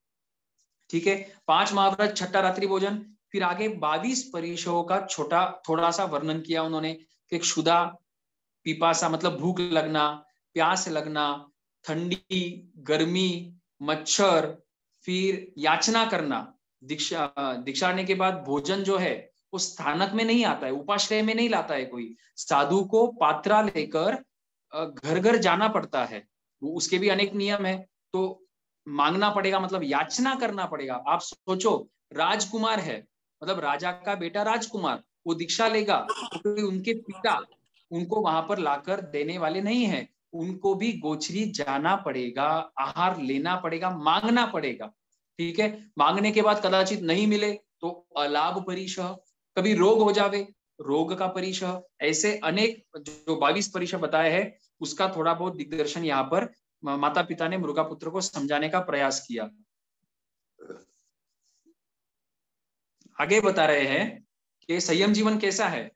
ठीक है, पांच महाव्रत, छठा रात्रि भोजन। फिर आगे बाईस परिशों का छोटा थोड़ा सा वर्णन किया उन्होंने कि क्षुधा, पिपासा मतलब भूख लगना, प्यास लगना, ठंडी, गर्मी, मच्छर, फिर याचना करना। दीक्षा दीक्षा लेने के बाद भोजन जो है वो स्थानक में नहीं आता है, उपाश्रय में नहीं लाता है कोई, साधु को पात्रा लेकर घर घर जाना पड़ता है, उसके भी अनेक नियम है। तो मांगना पड़ेगा मतलब याचना करना पड़ेगा। आप सोचो, राजकुमार है, मतलब राजा का बेटा राजकुमार, वो दीक्षा लेगा तो उनके पिता उनको वहां पर लाकर देने वाले नहीं है, उनको भी गोचरी जाना पड़ेगा, आहार लेना पड़ेगा, मांगना पड़ेगा। ठीक है, मांगने के बाद कदाचित नहीं मिले तो अलाभ परिशह, कभी रोग हो जावे, रोग का परिशह, ऐसे अनेक जो बाईस परिशह बताए हैं उसका थोड़ा बहुत दिग्दर्शन यहाँ पर माता पिता ने मृगापुत्र को समझाने का प्रयास किया। आगे बता रहे हैं कि संयम जीवन कैसा है।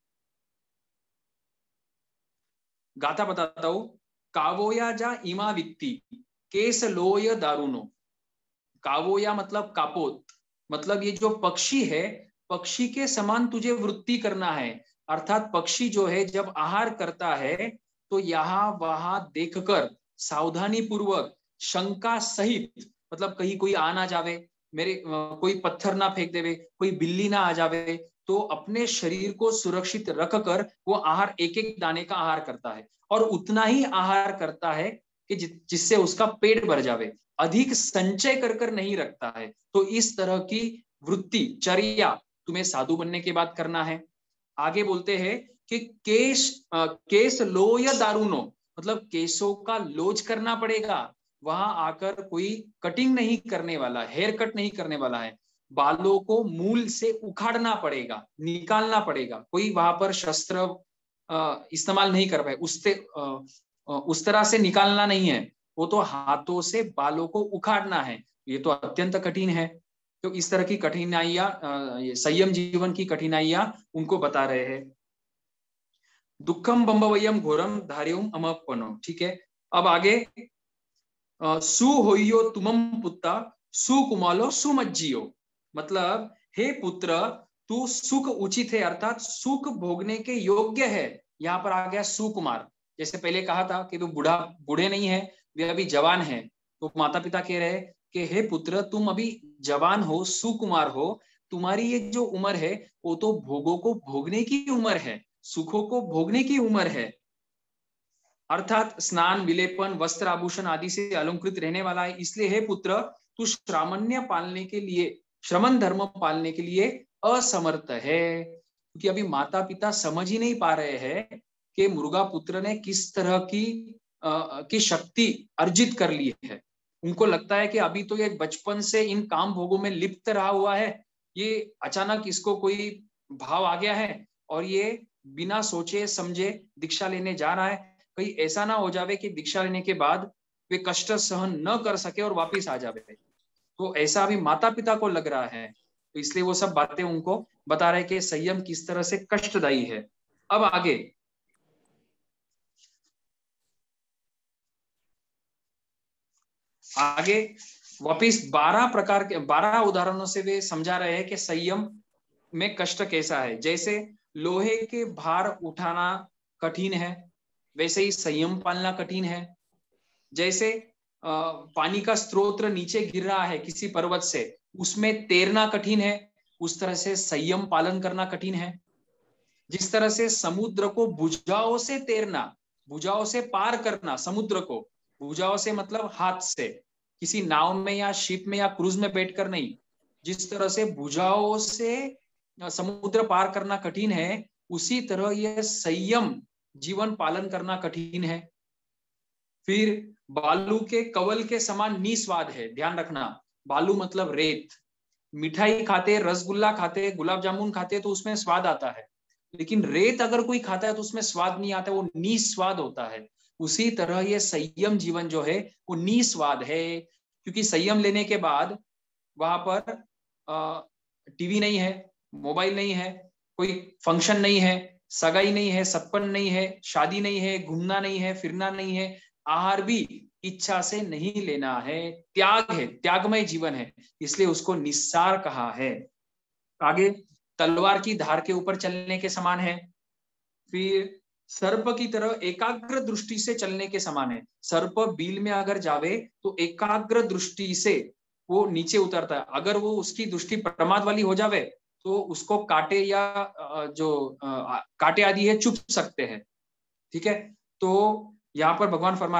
गाथा बताता हूं। कावोया जा इमा वित्ती केस लोय दारुनो। कावोया मतलब कापोत, मतलब ये जो पक्षी है, पक्षी के समान तुझे वृत्ति करना है। अर्थात पक्षी जो है जब आहार करता है तो यहाँ वहां देखकर सावधानी पूर्वक शंका सहित, मतलब कहीं कोई आ ना जावे, मेरे कोई पत्थर ना फेंक देवे, कोई बिल्ली ना आ जावे, तो अपने शरीर को सुरक्षित रखकर वो आहार एक एक दाने का आहार करता है और उतना ही आहार करता है कि जिससे उसका पेट भर जावे, अधिक संचय कर कर नहीं रखता है। तो इस तरह की वृत्ति चर्या तुम्हें साधु बनने के बाद करना है। आगे बोलते हैं कि केश आ, केस लो या दारुनो, मतलब केशों का लोच करना पड़ेगा, वहां आकर कोई कटिंग नहीं करने वाला, हेयर कट नहीं करने वाला है, बालों को मूल से उखाड़ना पड़ेगा, निकालना पड़ेगा, कोई वहां पर शस्त्र इस्तेमाल नहीं कर पाए, उससे उस तरह से निकालना नहीं है, वो तो हाथों से बालों को उखाड़ना है, ये तो अत्यंत कठिन है। तो इस तरह की कठिनाइयां, संयम जीवन की कठिनाइयां उनको बता रहे हैं। दुखम बम्बवयम घोरम धार्यम अमपनो। ठीक है, अब आगे सु होइयो तुमम पुत्ता सुकुमालो सुमज्जियो, मतलब हे पुत्र तू सुख उचित है, अर्थात सुख भोगने के योग्य है। यहाँ पर आ गया सुकुमार, जैसे पहले कहा था कि तू बूढ़ा बूढ़े नहीं है, वे अभी जवान है, तो माता पिता कह रहे हैं कि हे पुत्र तुम अभी जवान हो, सुकुमार हो, तुम्हारी ये जो उम्र है वो तो भोगों को भोगने की उम्र है, सुखों को भोगने की उम्र है, अर्थात स्नान विलेपन वस्त्र आभूषण आदि से अलंकृत रहने वाला है। इसलिए हे पुत्र तू श्रामण्य पालने के लिए, श्रमण धर्म पालने के लिए असमर्थ है, क्योंकि अभी माता पिता समझ ही नहीं पा रहे हैं कि मुर्गा पुत्र ने किस तरह की आ, की शक्ति अर्जित कर ली है। उनको लगता है कि अभी तो ये बचपन से इन काम भोगों में लिप्त रहा हुआ है, ये अचानक इसको कोई भाव आ गया है और ये बिना सोचे समझे दीक्षा लेने जा रहा है, कहीं ऐसा ना हो जावे कि दीक्षा लेने के बाद वे कष्ट सहन न कर सके और वापिस आ जावे, तो ऐसा अभी माता पिता को लग रहा है, तो इसलिए वो सब बातें उनको बता रहे कि संयम किस तरह से कष्टदायी है। अब आगे आगे वापिस बारह प्रकार के बारह उदाहरणों से वे समझा रहे हैं कि संयम में कष्ट कैसा है। जैसे लोहे के भार उठाना कठिन है, वैसे ही संयम पालना कठिन है। जैसे पानी का स्रोत नीचे गिर रहा है किसी पर्वत से, उसमें तैरना कठिन है, उस तरह से संयम पालन करना कठिन है। जिस तरह से समुद्र को भुजाओं से तैरना, भुजाओं से पार करना, समुद्र को भुजाओं से मतलब हाथ से, किसी नाव में या शिप में या क्रूज में बैठकर नहीं, जिस तरह से भुजाओं से समुद्र पार करना कठिन है, उसी तरह यह संयम जीवन पालन करना कठिन है। फिर बालू के कवल के समान निस्वाद है, ध्यान रखना, बालू मतलब रेत, मिठाई खाते, रसगुल्ला खाते, गुलाब जामुन खाते तो उसमें स्वाद आता है, लेकिन रेत अगर कोई खाता है तो उसमें स्वाद नहीं आता, वो निस्वाद होता है। उसी तरह ये संयम जीवन जो है वो निस्वाद है, क्योंकि संयम लेने के बाद वहां पर टीवी नहीं है, मोबाइल नहीं है, कोई फंक्शन नहीं है, सगाई नहीं है, सत्पन नहीं है, शादी नहीं है, घूमना नहीं है, फिरना नहीं है, आहार भी इच्छा से नहीं लेना है, त्याग है, त्यागमय जीवन है, इसलिए उसको निस्सार कहा है। आगे तलवार की धार के ऊपर चलने के समान है। फिर सर्प की तरह एकाग्र दृष्टि से चलने के समान है। सर्प बिल में अगर जावे तो एकाग्र दृष्टि से वो नीचे उतरता है, अगर वो उसकी दृष्टि प्रमाद वाली हो जावे तो उसको कांटे या जो कांटे आदि है चुभ सकते हैं। ठीक है, तो यहाँ पर भगवान फरमा रहे हैं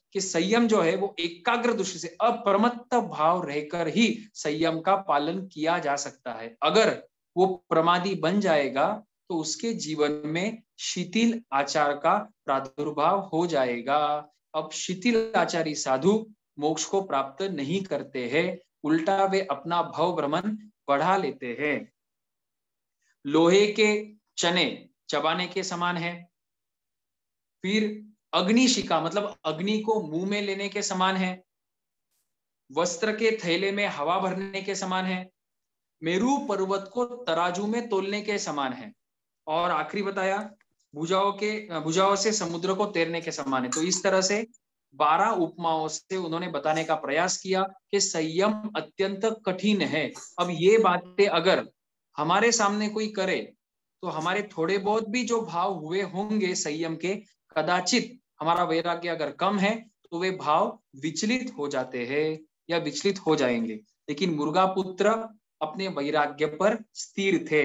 कि संयम जो है वो एकाग्र दृष्टि से अप्रमत्त भाव रहकर ही संयम का पालन किया जा सकता है। अगर वो प्रमादी बन जाएगा तो उसके जीवन में शिथिल आचार का प्रादुर्भाव हो जाएगा। अब शिथिल आचारी साधु मोक्ष को प्राप्त नहीं करते हैं, उल्टा वे अपना भव भ्रमण बढ़ा लेते हैं। लोहे के चने चबाने के समान है, फिर अग्निशिखा मतलब अग्नि को मुंह में लेने के समान है, वस्त्र के थैले में हवा भरने के समान है, मेरू पर्वत को तराजू में तोलने के समान है, और आखिरी बताया भुजाओं के भुजाओं से समुद्र को तैरने के समान है। तो इस तरह से बारह उपमाओं से उन्होंने बताने का प्रयास किया कि संयम अत्यंत कठिन है। अब ये बातें अगर हमारे सामने कोई करे तो हमारे थोड़े बहुत भी जो भाव हुए होंगे संयम के, कदाचित हमारा वैराग्य अगर कम है तो वे भाव विचलित हो जाते हैं या विचलित हो जाएंगे। लेकिन मुर्गा पुत्र अपने वैराग्य पर स्थिर थे।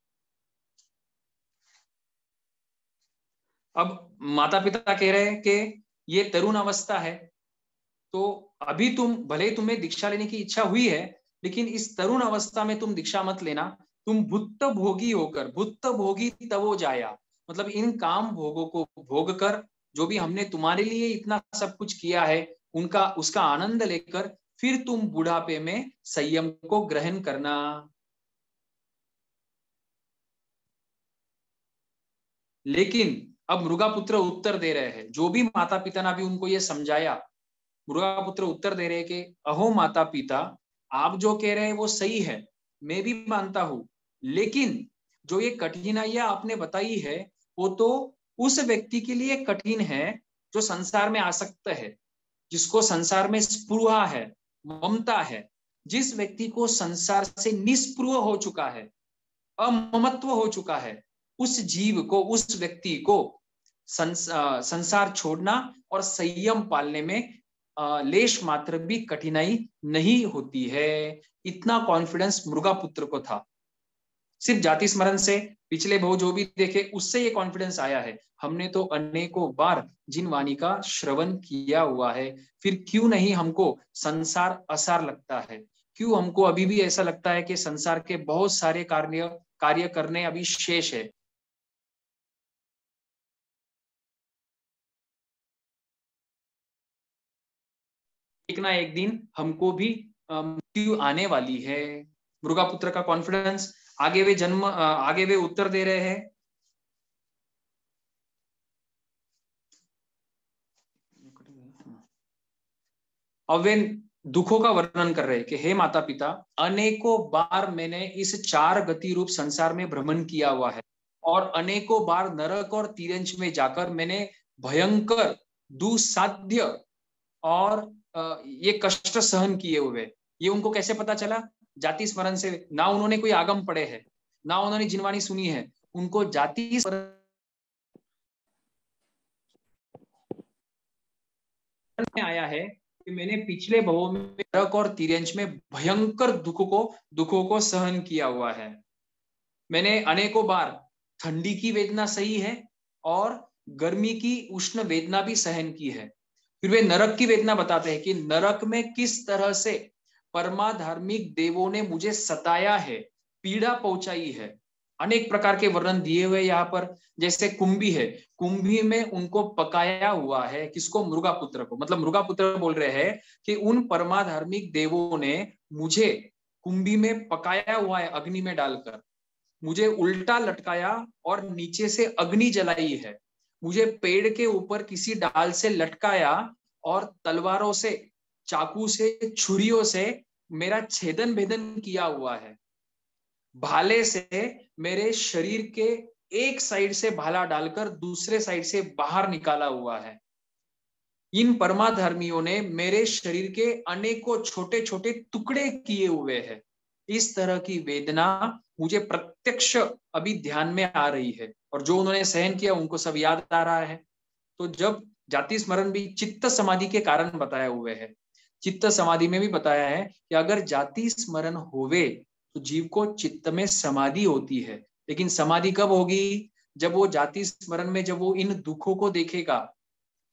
अब माता पिता कह रहे हैं कि ये तरुण अवस्था है, तो अभी तुम भले ही तुम्हें दीक्षा लेने की इच्छा हुई है, लेकिन इस तरुण अवस्था में तुम दीक्षा मत लेना। तुम भुत्त भोगी होकर, भुत्त भोगी तवो जाया मतलब इन काम भोगों को भोग कर, जो भी हमने तुम्हारे लिए इतना सब कुछ किया है उनका उसका आनंद लेकर फिर तुम बुढ़ापे में संयम को ग्रहण करना। लेकिन अब मृगा पुत्र उत्तर दे रहे हैं, जो भी माता पिता ने अभी उनको ये समझाया, मृगा पुत्र उत्तर दे रहे हैं कि अहो माता पिता, आप जो कह रहे हैं वो सही है, मैं भी मानता हूं, लेकिन जो ये कठिनाइयां आपने बताई है वो तो उस व्यक्ति के लिए कठिन है जो संसार में आसक्त है, जिसको संसार में स्पृहा है, ममता है। जिस व्यक्ति को संसार से निस्पृह हो चुका है, अममत्व हो चुका है, उस जीव को, उस व्यक्ति को संसार छोड़ना और संयम पालने में लेश मात्र भी कठिनाई नहीं होती है। इतना कॉन्फिडेंस मृगा पुत्र को था। सिर्फ जाति स्मरण से पिछले बहु जो भी देखे उससे ये कॉन्फिडेंस आया है। हमने तो अनेकों बार जिन वाणी का श्रवण किया हुआ है, फिर क्यों नहीं हमको संसार असार लगता है, क्यों हमको अभी भी ऐसा लगता है कि संसार के बहुत सारे कार्य कार्य करने अभी शेष है। एक ना एक दिन हमको भी मृत्यु आने वाली है। मृगा पुत्र का कॉन्फिडेंस, आगे वे जन्म आगे वे उत्तर दे रहे हैं। अब वे दुखों का वर्णन कर रहे हैं कि हे माता पिता, अनेकों बार मैंने इस चार गति रूप संसार में भ्रमण किया हुआ है और अनेकों बार नरक और तिरंज में जाकर मैंने भयंकर दुस्साध्य और ये कष्ट सहन किए हुए। ये उनको कैसे पता चला? जाति स्मरण से। ना उन्होंने कोई आगम पढ़े है, ना उन्होंने जिनवाणी सुनी है, उनको जाति स्मरण में आया है कि मैंने पिछले भवों में नरक और तिरंज में भयंकर दुखों को दुखों को सहन किया हुआ है। मैंने अनेकों बार ठंडी की वेदना सही है और गर्मी की उष्ण वेदना भी सहन की है। फिर वे नरक की वेदना बताते हैं कि नरक में किस तरह से परमाधार्मिक देवों ने मुझे सताया है, पीड़ा पहुंचाई है। अनेक प्रकार के वर्णन दिए हुए यहाँ पर। जैसे कुंभी है, कुंभी में उनको पकाया हुआ है, किसको? मृगा पुत्र को। मतलब मृगा पुत्र बोल रहे हैं कि उन परमाधार्मिक देवों ने मुझे कुंभी में पकाया हुआ है, अग्नि में डालकर मुझे उल्टा लटकाया और नीचे से अग्नि जलाई है। मुझे पेड़ के ऊपर किसी डाल से लटकाया और तलवारों से, चाकू से, छुरियों से मेरा छेदन भेदन किया हुआ है। भाले से मेरे शरीर के एक साइड से भाला डालकर दूसरे साइड से बाहर निकाला हुआ है। इन परमाधर्मियों ने मेरे शरीर के अनेकों छोटे छोटे टुकड़े किए हुए हैं। इस तरह की वेदना मुझे प्रत्यक्ष अभी ध्यान में आ रही है, और जो उन्होंने सहन किया उनको सब याद आ रहा है। तो जब जाति स्मरण भी चित्त समाधि के कारण बताया हुए है, चित्त समाधि में भी बताया है कि अगर जाति स्मरण होवे तो जीव को चित्त में समाधि होती है। लेकिन समाधि कब होगी? जब वो जाति स्मरण में, जब वो इन दुखों को देखेगा,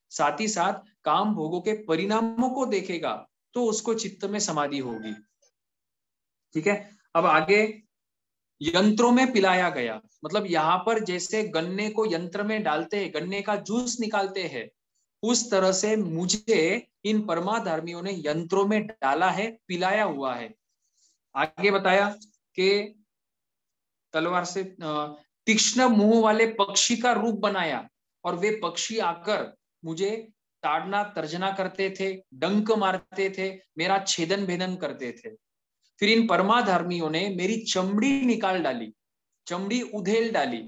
साथ ही साथ काम भोगों के परिणामों को देखेगा तो उसको चित्त में समाधि होगी। ठीक है, अब आगे यंत्रों में पिलाया गया, मतलब यहाँ पर जैसे गन्ने को यंत्र में डालते हैं, गन्ने का जूस निकालते हैं, उस तरह से मुझे इन परमाधर्मियों ने यंत्रों में डाला है, पिलाया हुआ है। आगे बताया कि तलवार से तीक्ष्ण मुंह वाले पक्षी का रूप बनाया और वे पक्षी आकर मुझे ताड़ना तर्जना करते थे, डंक मारते थे, मेरा छेदन भेदन करते थे। फिर इन परमाधर्मियों ने मेरी चमड़ी निकाल डाली, चमड़ी उधेल डाली।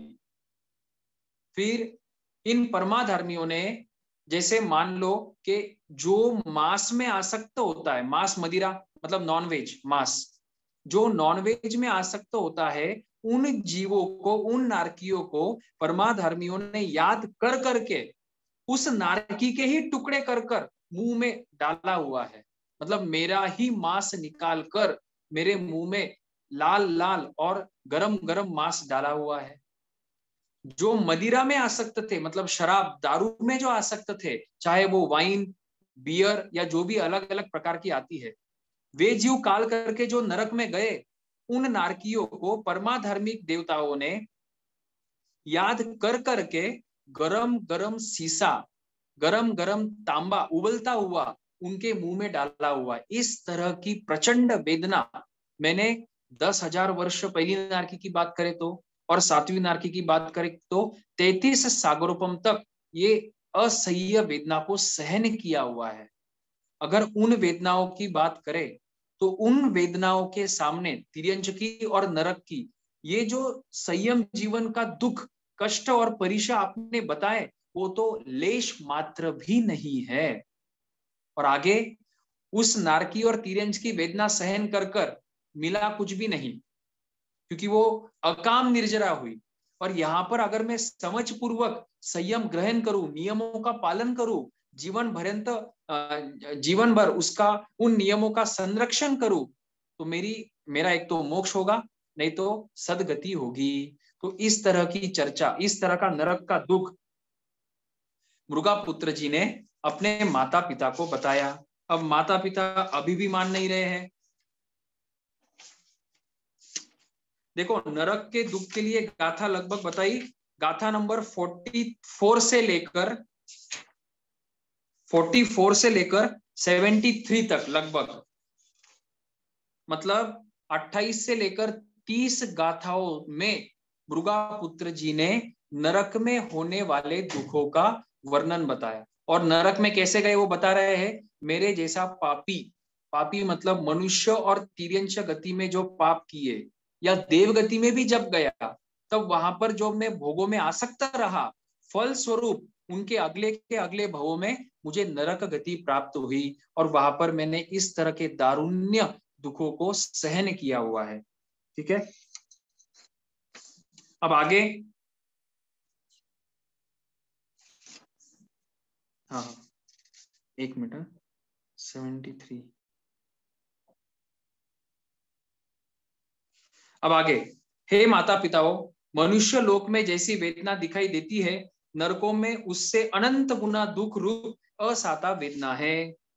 फिर इन परमाधर्मियों ने, जैसे मान लो कि जो मांस में आसक्त होता है, मांस मदिरा मतलब नॉनवेज मांस, जो नॉनवेज में आसक्त होता है, उन जीवों को, उन नारकियों को परमाधर्मियों ने याद कर करके उस नारकी के ही टुकड़े कर कर मुंह में डाला हुआ है। मतलब मेरा ही मांस निकाल कर मेरे मुंह में लाल लाल और गरम गरम मांस डाला हुआ है। जो मदिरा में आसक्त थे, मतलब शराब दारू में जो आसक्त थे, चाहे वो वाइन बियर या जो भी अलग अलग प्रकार की आती है, वे जीव काल करके जो नरक में गए, उन नारकियों को परमाधर्मिक देवताओं ने याद कर करके गरम गरम सीसा, गरम गरम तांबा उबलता हुआ उनके मुंह में डाला हुआ है। इस तरह की प्रचंड वेदना मैंने दस हजार वर्ष पहली नारकी की बात करें तो, और सातवीं नारकी की बात करें तो तैतीस सागरोपम तक ये असह्य वेदना को सहन किया हुआ है। अगर उन वेदनाओं की बात करें तो उन वेदनाओं के सामने तिर्यंच की और नरक की ये जो संयम जीवन का दुख, कष्ट और परीक्षा आपने बताए, वो तो लेश मात्र भी नहीं है। और आगे उस नारकी और तिर्यंच की वेदना सहन कर कर मिला कुछ भी नहीं, क्योंकि वो अकाम निर्जरा हुई। और यहाँ पर अगर मैं समझ पूर्वक संयम ग्रहण करूं, नियमों का पालन करूं, जीवन भरंत जीवन भर उसका उन नियमों का संरक्षण करूं, तो मेरी मेरा एक तो मोक्ष होगा, नहीं तो सदगति होगी। तो इस तरह की चर्चा, इस तरह का नरक का दुख मृगापुत्र जी ने अपने माता पिता को बताया। अब माता पिता अभी भी मान नहीं रहे हैं। देखो, नरक के दुख के लिए गाथा लगभग बताई, गाथा नंबर चौवालीस से लेकर चौवालीस से लेकर तिहत्तर तक लगभग, मतलब अट्ठाईस से लेकर तीस गाथाओं में मृगापुत्र जी ने नरक में होने वाले दुखों का वर्णन बताया। और नरक में कैसे गए वो बता रहे हैं। मेरे जैसा पापी, पापी मतलब मनुष्य और तिर्यंच गति में जो पाप किए, या देव गति में भी जब गया, तब वहां पर जो मैं भोगों में आसक्त रहा, फल स्वरूप उनके अगले के अगले भवों में मुझे नरक गति प्राप्त हुई, और वहां पर मैंने इस तरह के दारुण्य दुखों को सहन किया हुआ है। ठीक है, अब आगे, हाँ एक मिनट, सेवेंटी थ्री, अब आगे, हे माता पिताओं, मनुष्य लोक में जैसी वेदना दिखाई देती है, नरकों में उससे अनंत गुना दुख रूप असाता वेदना है।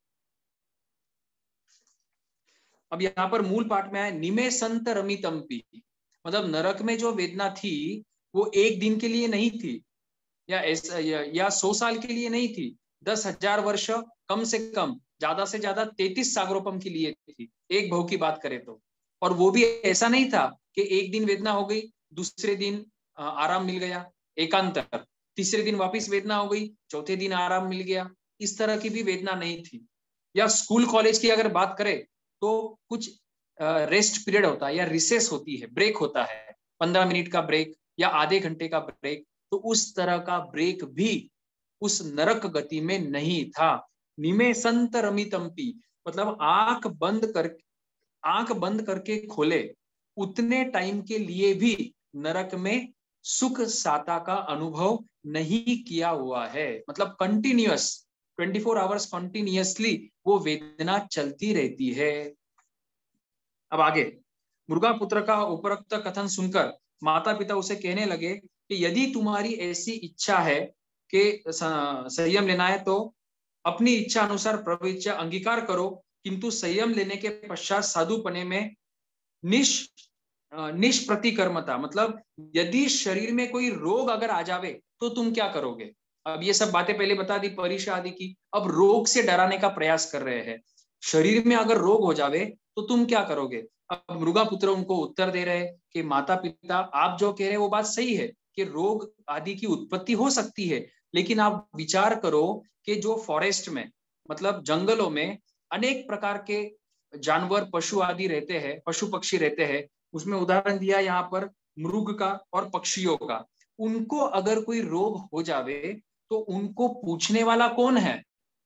अब यहाँ पर मूल पाठ में है निमे संत रमितम्पी, मतलब नरक में जो वेदना थी वो एक दिन के लिए नहीं थी, या ऐसा या, या सौ साल के लिए नहीं थी, दस हजार वर्ष कम से कम, ज्यादा से ज्यादा तैतीस सागरोपम के लिए थी, एक भव की बात करें तो। और वो भी ऐसा नहीं था कि एक दिन वेदना हो गई, दूसरे दिन आराम मिल गया, एकांतर, तीसरे दिन वापस वेदना हो गई, चौथे दिन आराम मिल गया, इस तरह की भी वेदना नहीं थी। या स्कूल कॉलेज की अगर बात करें तो कुछ रेस्ट पीरियड होता है या रिसेस होती है, ब्रेक होता है, पंद्रह मिनट का ब्रेक या आधे घंटे का ब्रेक, तो उस तरह का ब्रेक भी उस नरक गति में नहीं था। निमे संत रमितम्पी, मतलब आंख बंद कर आंख बंद करके खोले उतने टाइम के लिए भी नरक में सुख साता का अनुभव नहीं किया हुआ है। मतलब continuous twenty four hours continuously वो वेदना चलती रहती है। अब आगे, मृगापुत्र का उपरोक्त कथन सुनकर माता पिता उसे कहने लगे कि यदि तुम्हारी ऐसी इच्छा है कि संयम लेना है तो अपनी इच्छा अनुसार प्रभु इच्छा अंगीकार करो, किंतु संयम लेने के पश्चात साधुपने में निष् निष्प्रतिकर्मता, मतलब यदि शरीर में कोई रोग अगर आ जावे तो तुम क्या करोगे। अब ये सब बातें पहले बता दी परीक्षा आदि की, अब रोग से डराने का प्रयास कर रहे हैं। शरीर में अगर रोग हो जावे तो तुम क्या करोगे। अब मृगापुत्र उनको उत्तर दे रहे कि माता पिता, आप जो कह रहे हैं वो बात सही है कि रोग आदि की उत्पत्ति हो सकती है, लेकिन आप विचार करो कि जो फॉरेस्ट में, मतलब जंगलों में अनेक प्रकार के जानवर पशु आदि रहते हैं, पशु पक्षी रहते हैं। उसमें उदाहरण दिया यहाँ पर मृग का और पक्षियों का। उनको अगर कोई रोग हो जावे तो उनको पूछने वाला कौन है।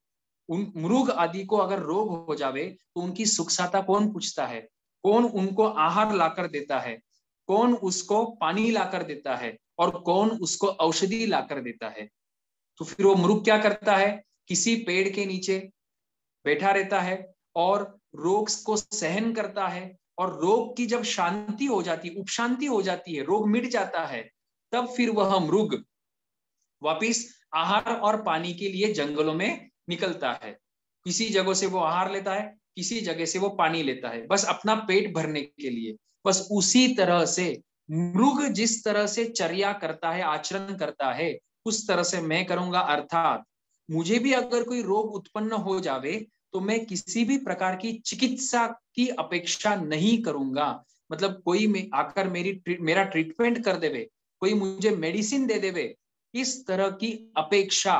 उन मृग आदि को अगर रोग हो जावे तो उनकी सुखसाता कौन पूछता है, कौन उनको आहार लाकर देता है, कौन उसको पानी लाकर देता है, और कौन उसको औषधि लाकर देता है। तो फिर वो मृग क्या करता है, किसी पेड़ के नीचे बैठा रहता है और रोग को सहन करता है, और रोग की जब शांति हो जाती, उपशांति हो जाती है, रोग मिट जाता है, तब फिर वह मृग वापिस आहार और पानी के लिए जंगलों में निकलता है। किसी जगह से वो आहार लेता है, किसी जगह से वो पानी लेता है, बस अपना पेट भरने के लिए। बस उसी तरह से मृग जिस तरह से चर्या करता है, आचरण करता है, उस तरह से मैं करूंगा। अर्थात मुझे भी अगर कोई रोग उत्पन्न हो जावे तो मैं किसी भी प्रकार की चिकित्सा की अपेक्षा नहीं करूंगा। मतलब कोई में आकर मेरी मेरा ट्रीटमेंट कर देवे, कोई मुझे मेडिसिन दे देवे, इस तरह की अपेक्षा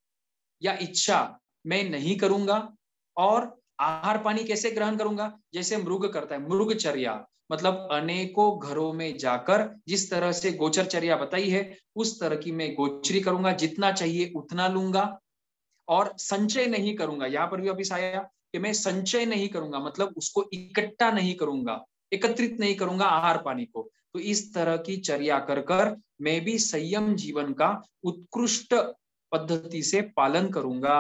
या इच्छा मैं नहीं करूंगा। और आहार पानी कैसे ग्रहण करूंगा, जैसे मृग करता है, मृगचर्या, मतलब अनेकों घरों में जाकर जिस तरह से गोचरचर्या बताई है उस तरह की मैं गोचरी करूंगा, जितना चाहिए उतना लूंगा और संचय नहीं करूंगा। यहाँ पर भी वापिस आया कि मैं संचय नहीं करूंगा, मतलब उसको इकट्ठा नहीं करूंगा, एकत्रित नहीं करूंगा आहार पानी को। तो इस तरह की चर्या कर कर मैं भी संयम जीवन का उत्कृष्ट पद्धति से पालन करूंगा।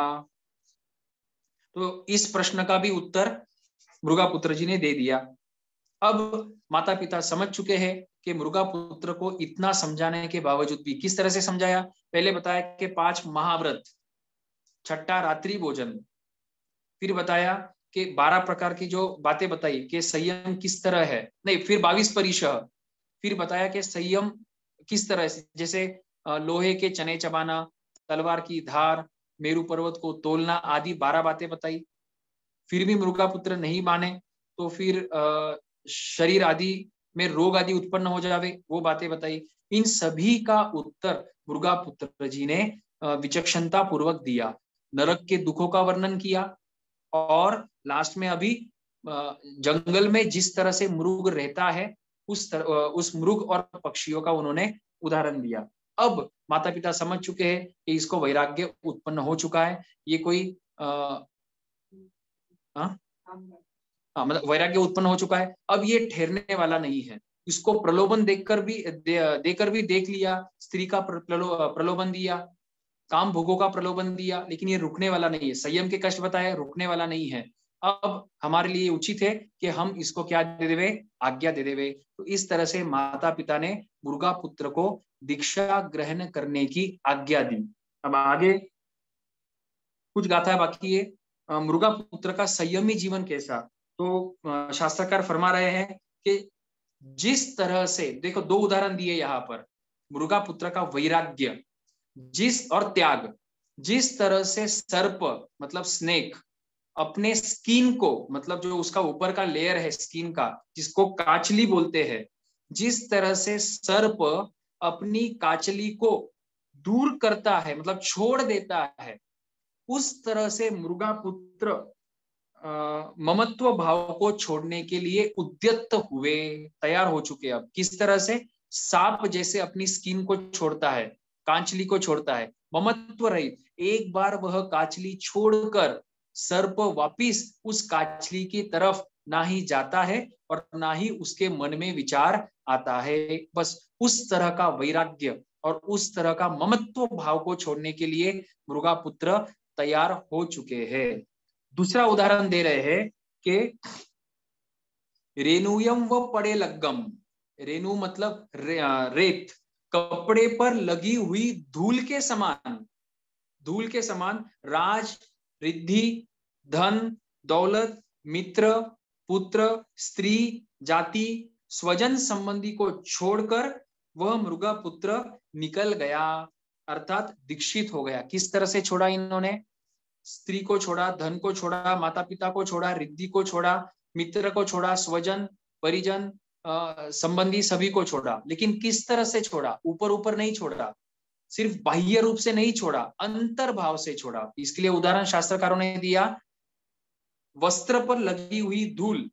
तो इस प्रश्न का भी उत्तर मृगापुत्र जी ने दे दिया। अब माता पिता समझ चुके हैं कि मृगापुत्र को इतना समझाने के बावजूद भी किस तरह से समझाया। पहले बताया कि पांच महाव्रत, छठा रात्रि भोजन, फिर बताया कि बारह प्रकार की जो बातें बताई कि संयम किस तरह है, नहीं फिर बाईस परिशह, फिर बताया कि संयम किस तरह से, जैसे लोहे के चने चबाना, तलवार की धार, मेरु पर्वत को तोलना आदि बारह बातें बताई। फिर भी मृगापुत्र नहीं माने तो फिर शरीर आदि में रोग आदि उत्पन्न हो जावे, वो बातें बताई। इन सभी का उत्तर मृगापुत्र जी ने विचक्षणता पूर्वक दिया, नरक के दुखों का वर्णन किया, और लास्ट में अभी जंगल में जिस तरह से मृग रहता है उस तरह, उस मृग और पक्षियों का उन्होंने उदाहरण दिया। अब माता पिता समझ चुके हैं कि इसको वैराग्य उत्पन्न हो चुका है, ये कोई आ, हाँ हाँ मतलब वैराग्य उत्पन्न हो चुका है, अब ये ठहरने वाला नहीं है। इसको प्रलोभन देखकर भी दे, देकर भी देख लिया, स्त्री का प्रलो, प्रलोभन दिया, काम भोगों का प्रलोभन दिया, लेकिन ये रुकने वाला नहीं है। संयम के कष्ट बताया, रुकने वाला नहीं है। अब हमारे लिए उचित है कि हम इसको क्या दे देवे, आज्ञा दे देवे। तो इस तरह से माता पिता ने मृगापुत्र को दीक्षा ग्रहण करने की आज्ञा दी। अब आगे कुछ गाथा बाकी है, मृगापुत्र का संयमी जीवन कैसा। तो शास्त्रकार फरमा रहे हैं कि जिस तरह से, देखो दो उदाहरण दिए यहाँ पर, मृगापुत्र का वैराग्य जिस और त्याग, जिस तरह से सर्प मतलब स्नेक अपने स्किन को, मतलब जो उसका ऊपर का लेयर है स्किन का, जिसको काचली बोलते हैं, जिस तरह से सर्प अपनी काचली को दूर करता है, मतलब छोड़ देता है, उस तरह से मृगापुत्र ममत्व भाव को छोड़ने के लिए उद्यत हुए, तैयार हो चुके। अब किस तरह से सांप जैसे अपनी स्किन को छोड़ता है, कांचली को छोड़ता है, ममत्व रहित, एक बार वह काचली छोड़कर सर्प वापिस उस काचली की तरफ ना ही जाता है और ना ही उसके मन में विचार आता है। बस उस तरह का वैराग्य और उस तरह का ममत्व भाव को छोड़ने के लिए मृगापुत्र तैयार हो चुके हैं। दूसरा उदाहरण दे रहे हैं कि रेणुयम व पड़े लग्गम, रेणु मतलब रे, रेत, कपड़े पर लगी हुई धूल के समान, धूल के समान राज, रिद्धि, धन, दौलत, मित्र, पुत्र, स्त्री, जाति, स्वजन संबंधी को छोड़कर वह मृगा पुत्र निकल गया, अर्थात दीक्षित हो गया। किस तरह से छोड़ा इन्होंने? स्त्री को छोड़ा, धन को छोड़ा, माता पिता को छोड़ा, रिद्धि को छोड़ा, मित्र को छोड़ा, स्वजन, परिजन, संबंधी सभी को छोड़ा। लेकिन किस तरह से छोड़ा? ऊपर ऊपर नहीं छोड़ा, सिर्फ बाह्य रूप से नहीं छोड़ा, अंतर भाव से छोड़ा। इसके लिए उदाहरण शास्त्रकारों ने दिया, वस्त्र पर लगी हुई धूल,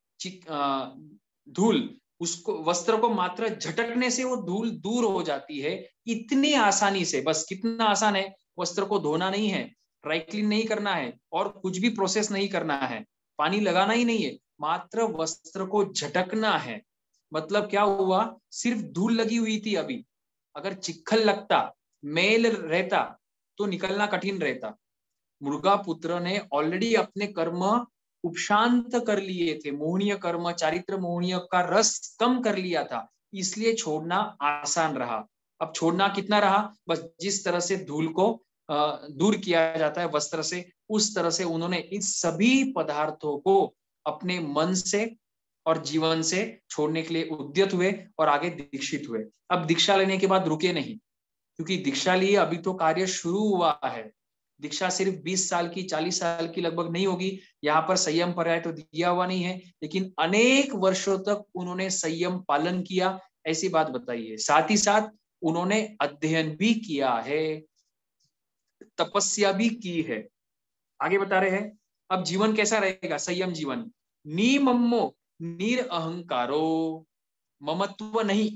धूल उसको, वस्त्र को मात्र झटकने से वो धूल दूर हो जाती है इतनी आसानी से। बस कितना आसान है, वस्त्र को धोना नहीं है, ड्राई क्लीन नहीं करना है, और कुछ भी प्रोसेस नहीं करना है, पानी लगाना ही नहीं है, मात्र वस्त्र को झटकना है। मतलब क्या हुआ? सिर्फ धूल लगी हुई थी। अभी अगर चिक्खल लगता, मेल रहता तो निकलना कठिन रहता। मृगा पुत्र ने ऑलरेडी अपने कर्म उपशांत कर लिए थे, मोहनीय कर्म, चारित्र मोहनीय का रस कम कर लिया था, इसलिए छोड़ना आसान रहा। अब छोड़ना कितना रहा? बस जिस तरह से धूल को दूर किया जाता है वस्त्र से, उस तरह से उन्होंने इस सभी पदार्थों को अपने मन से और जीवन से छोड़ने के लिए उद्यत हुए और आगे दीक्षित हुए। अब दीक्षा लेने के बाद रुके नहीं, क्योंकि दीक्षा लिए अभी तो कार्य शुरू हुआ है। दीक्षा सिर्फ बीस साल की, चालीस साल की लगभग नहीं होगी। यहाँ पर संयम पर्याय तो दिया हुआ नहीं है, लेकिन अनेक वर्षों तक उन्होंने संयम पालन किया, ऐसी बात बताई है। साथ ही साथ उन्होंने अध्ययन भी किया है, तपस्या भी की है। आगे बता रहे हैं, अब जीवन कैसा रहेगा? संयम जीवन। निमम्मो निरअहंकारो, ममत्व नहीं।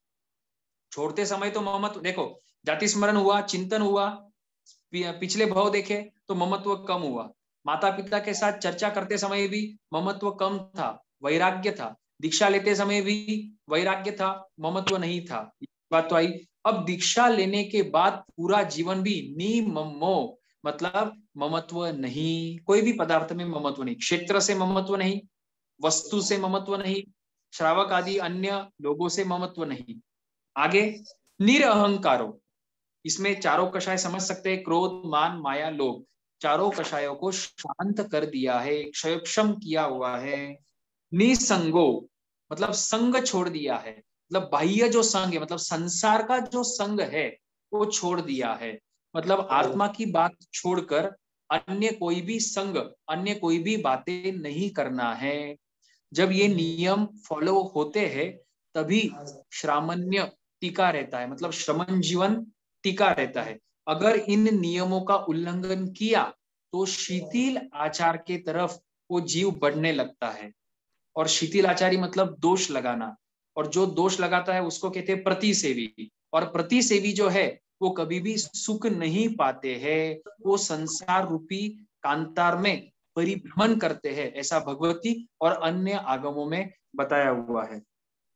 छोड़ते समय तो ममत्व, देखो जाति स्मरण हुआ, चिंतन हुआ, पिछले भाव देखे तो ममत्व कम हुआ। माता पिता के साथ चर्चा करते समय भी ममत्व कम था, वैराग्य था। दीक्षा लेते समय भी वैराग्य था, ममत्व नहीं था। बात तो आई। अब दीक्षा लेने के बाद पूरा जीवन भी निमम्मो, मतलब ममत्व नहीं, कोई भी पदार्थ में ममत्व नहीं, क्षेत्र से ममत्व नहीं, वस्तु से ममत्व नहीं, श्रावक आदि अन्य लोगों से ममत्व नहीं। आगे निरअहंकारो, इसमें चारों कषाय समझ सकते हैं, क्रोध, मान, माया, लोभ, चारों कषायों को शांत कर दिया है, क्षयक्षम किया हुआ है। निसंगो, मतलब संग छोड़ दिया है, मतलब बाह्य जो संग है, मतलब संसार का जो संग है वो छोड़ दिया है। मतलब आत्मा की बात छोड़कर अन्य कोई भी संग, अन्य कोई भी बातें नहीं करना है। जब ये नियम फॉलो होते हैं तभी श्रामण्य टिका रहता है, मतलब श्रमण जीवन टिका रहता है। अगर इन नियमों का उल्लंघन किया तो शिथिल आचार के तरफ वो जीव बढ़ने लगता है। और शिथिल आचारी मतलब दोष लगाना, और जो दोष लगाता है उसको कहते हैं प्रतिसेवी। और प्रतिसेवी जो है वो कभी भी सुख नहीं पाते हैं, वो संसार रूपी कांतार में परिभ्रमण करते हैं, ऐसा भगवती और अन्य आगमों में बताया हुआ है।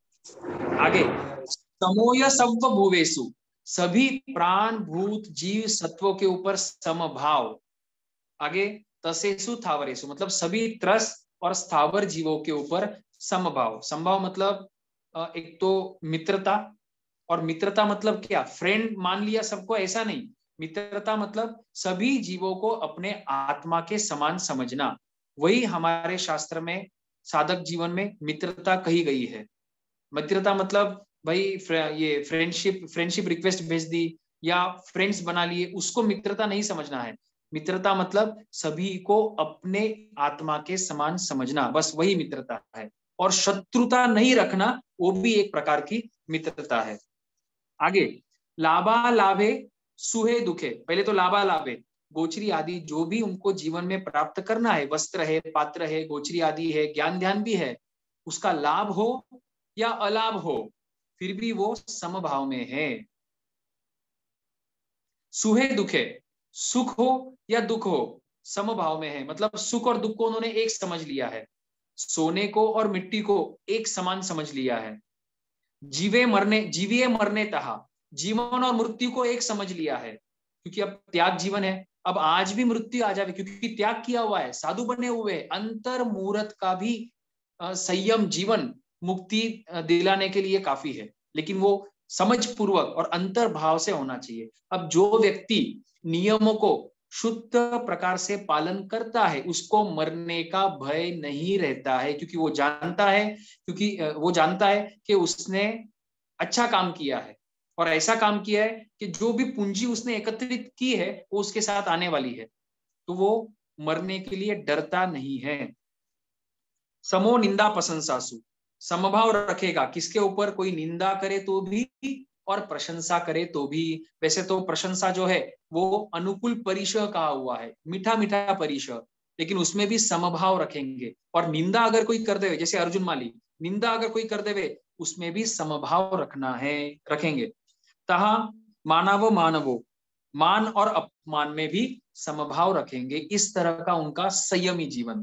आगे समोय सत्व भूवेशु, सभी प्राण भूत जीव सत्वों के ऊपर समभाव। आगे तसेसु थावरेसु, मतलब सभी त्रस और स्थावर जीवों के ऊपर समभाव। समभाव मतलब एक तो मित्रता, और मित्रता मतलब क्या? फ्रेंड मान लिया सबको, ऐसा नहीं। मित्रता मतलब सभी जीवों को अपने आत्मा के समान समझना। वही हमारे शास्त्र में साधक जीवन में मित्रता कही गई है। मित्रता मतलब भाई ये फ्रेंडशिप फ्रेंडशिप रिक्वेस्ट भेज दी या फ्रेंड्स बना लिए, उसको मित्रता नहीं समझना है। मित्रता मतलब सभी को अपने आत्मा के समान समझना, बस वही मित्रता है। और शत्रुता नहीं रखना, वो भी एक प्रकार की मित्रता है। आगे लाभा लाभे सुहे दुखे, पहले तो लाभा लाभे, गोचरी आदि जो भी उनको जीवन में प्राप्त करना है, वस्त्र है, पात्र है, गोचरी आदि है, ज्ञान ध्यान भी है, उसका लाभ हो या अलाभ हो, फिर भी वो समभाव में है। सुहे दुखे, सुख हो या दुख हो, समभाव में है, मतलब सुख और दुख को उन्होंने एक समझ लिया है। सोने को और मिट्टी को एक समान समझ लिया है। जीवे मरने जीविए मरने तहा, जीवन और मृत्यु को एक समझ लिया है, क्योंकि अब त्याग जीवन है, अब आज भी मृत्यु आ जाए, क्योंकि त्याग किया हुआ है, साधु बने हुए हैं। अंतर मुहूर्त का भी संयम जीवन मुक्ति दिलाने के लिए काफी है, लेकिन वो समझ पूर्वक और अंतर भाव से होना चाहिए। अब जो व्यक्ति नियमों को शुद्ध प्रकार से पालन करता है, उसको मरने का भय नहीं रहता है, क्योंकि वो जानता है क्योंकि वो जानता है कि उसने अच्छा काम किया है और ऐसा काम किया है कि जो भी पूंजी उसने एकत्रित की है वो उसके साथ आने वाली है, तो वो मरने के लिए डरता नहीं है। समो निंदा प्रशंसासु, समभाव रखेगा, किसके ऊपर, कोई निंदा करे तो भी और प्रशंसा करे तो भी। वैसे तो प्रशंसा जो है वो अनुकूल परिशह कहा हुआ है, मीठा मीठा परिशह, लेकिन उसमें भी समभाव रखेंगे। और निंदा अगर कोई कर देवे, जैसे अर्जुन माली, निंदा अगर कोई कर देवे उसमें भी समभाव रखना है, रखेंगे। तहा मानव मानवो, मान और अपमान में भी समभाव रखेंगे। इस तरह का उनका संयमी जीवन।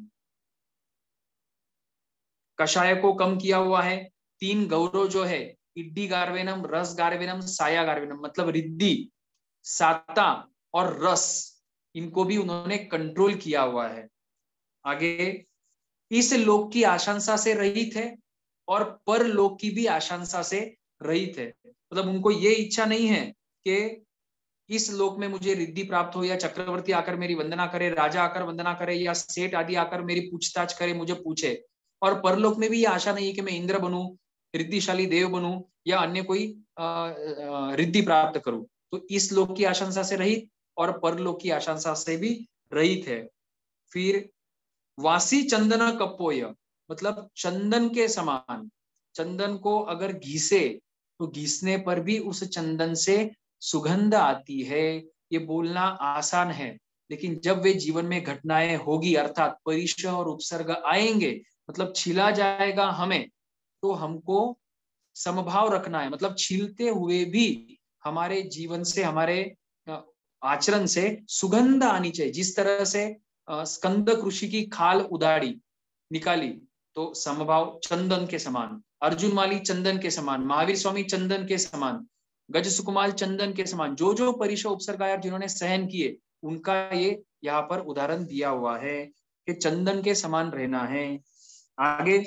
कषाय को कम किया हुआ है। तीन गौरव जो है, इड्डी गार्वेनम, रस गार्वेनम, साया गार्वेनम, मतलब रिद्धि, साता और रस, इनको भी उन्होंने कंट्रोल किया हुआ है। आगे, इस लोक की आशंसा से रहित है और परलोक की भी आशंसा से रहित है। मतलब उनको ये इच्छा नहीं है कि इस लोक में मुझे रिद्धि प्राप्त हो, या चक्रवर्ती आकर मेरी वंदना करे, राजा आकर वंदना करे, या सेठ आदि आकर मेरी पूछताछ करे, मुझे पूछे। और परलोक में भी ये आशा नहीं है कि मैं इंद्र बनूं, रिद्धिशाली देव बनूं, या अन्य कोई रिद्धि प्राप्त करूं। तो इस लोक की आशंसा से रहित और परलोक की आशंसा से भी रहित है। फिर वासी चंदन कपोय, मतलब चंदन के समान, चंदन को अगर घिसे तो घिसने पर भी उस चंदन से सुगंध आती है। ये बोलना आसान है, लेकिन जब वे जीवन में घटनाएं होगी, अर्थात परिशह और उपसर्ग आएंगे, मतलब छिला जाएगा हमें, तो हमको समभाव रखना है। मतलब छीलते हुए भी हमारे जीवन से, हमारे आचरण से सुगंध आनी चाहिए। जिस तरह से स्कंद कृषि की खाल उदाड़ी निकाली तो समभाव चंदन के समान, अर्जुन माली चंदन के समान, महावीर स्वामी चंदन के समान, गज सुकुमाल चंदन के समान, जो जो परिशह उपसर्ग जिन्होंने सहन किए उनका ये यहाँ पर उदाहरण दिया हुआ है कि चंदन के समान रहना है। आगे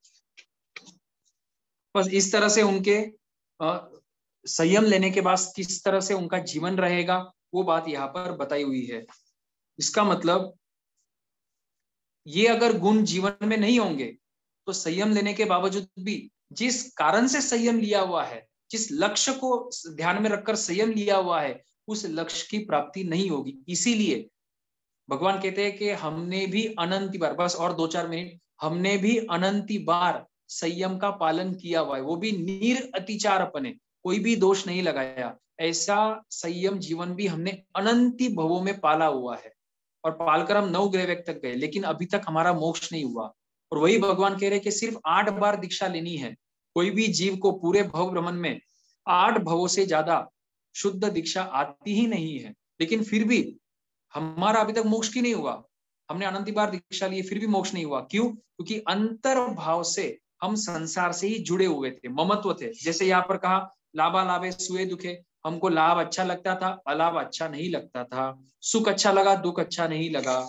बस इस तरह से उनके संयम लेने के बाद किस तरह से उनका जीवन रहेगा वो बात यहाँ पर बताई हुई है। इसका मतलब ये अगर गुण जीवन में नहीं होंगे तो संयम लेने के बावजूद भी, जिस कारण से संयम लिया हुआ है, जिस लक्ष्य को ध्यान में रखकर संयम लिया हुआ है, उस लक्ष्य की प्राप्ति नहीं होगी। इसीलिए भगवान कहते हैं कि हमने भी अनंत बार, बस और दो चार मिनट, हमने भी अनंत बार संयम का पालन किया हुआ है, वो भी निर अतिचार अपने, कोई भी दोष नहीं लगाया। ऐसा संयम जीवन भी हमने अनंत भवों में पाला हुआ है, और पालकर हम नौ ग्रह व्यक्त तक गए, लेकिन अभी तक हमारा मोक्ष नहीं हुआ। और वही भगवान कह रहे कि सिर्फ आठ बार दीक्षा लेनी है। कोई भी जीव को पूरे भव भ्रमण में आठ भवों से ज्यादा शुद्ध दीक्षा आती ही नहीं है, लेकिन फिर भी हमारा अभी तक मोक्ष की नहीं हुआ। हमने अनंत बार दीक्षा ली, फिर भी मोक्ष नहीं हुआ। क्यों? क्योंकि अंतर भाव से हम संसार से ही जुड़े हुए थे, ममत्व थे। जैसे यहाँ पर कहा, लाभा लाभे सुए दुखे, हमको लाभ अच्छा लगता था, अलाभ अच्छा नहीं लगता था, सुख अच्छा लगा, दुख अच्छा नहीं लगा।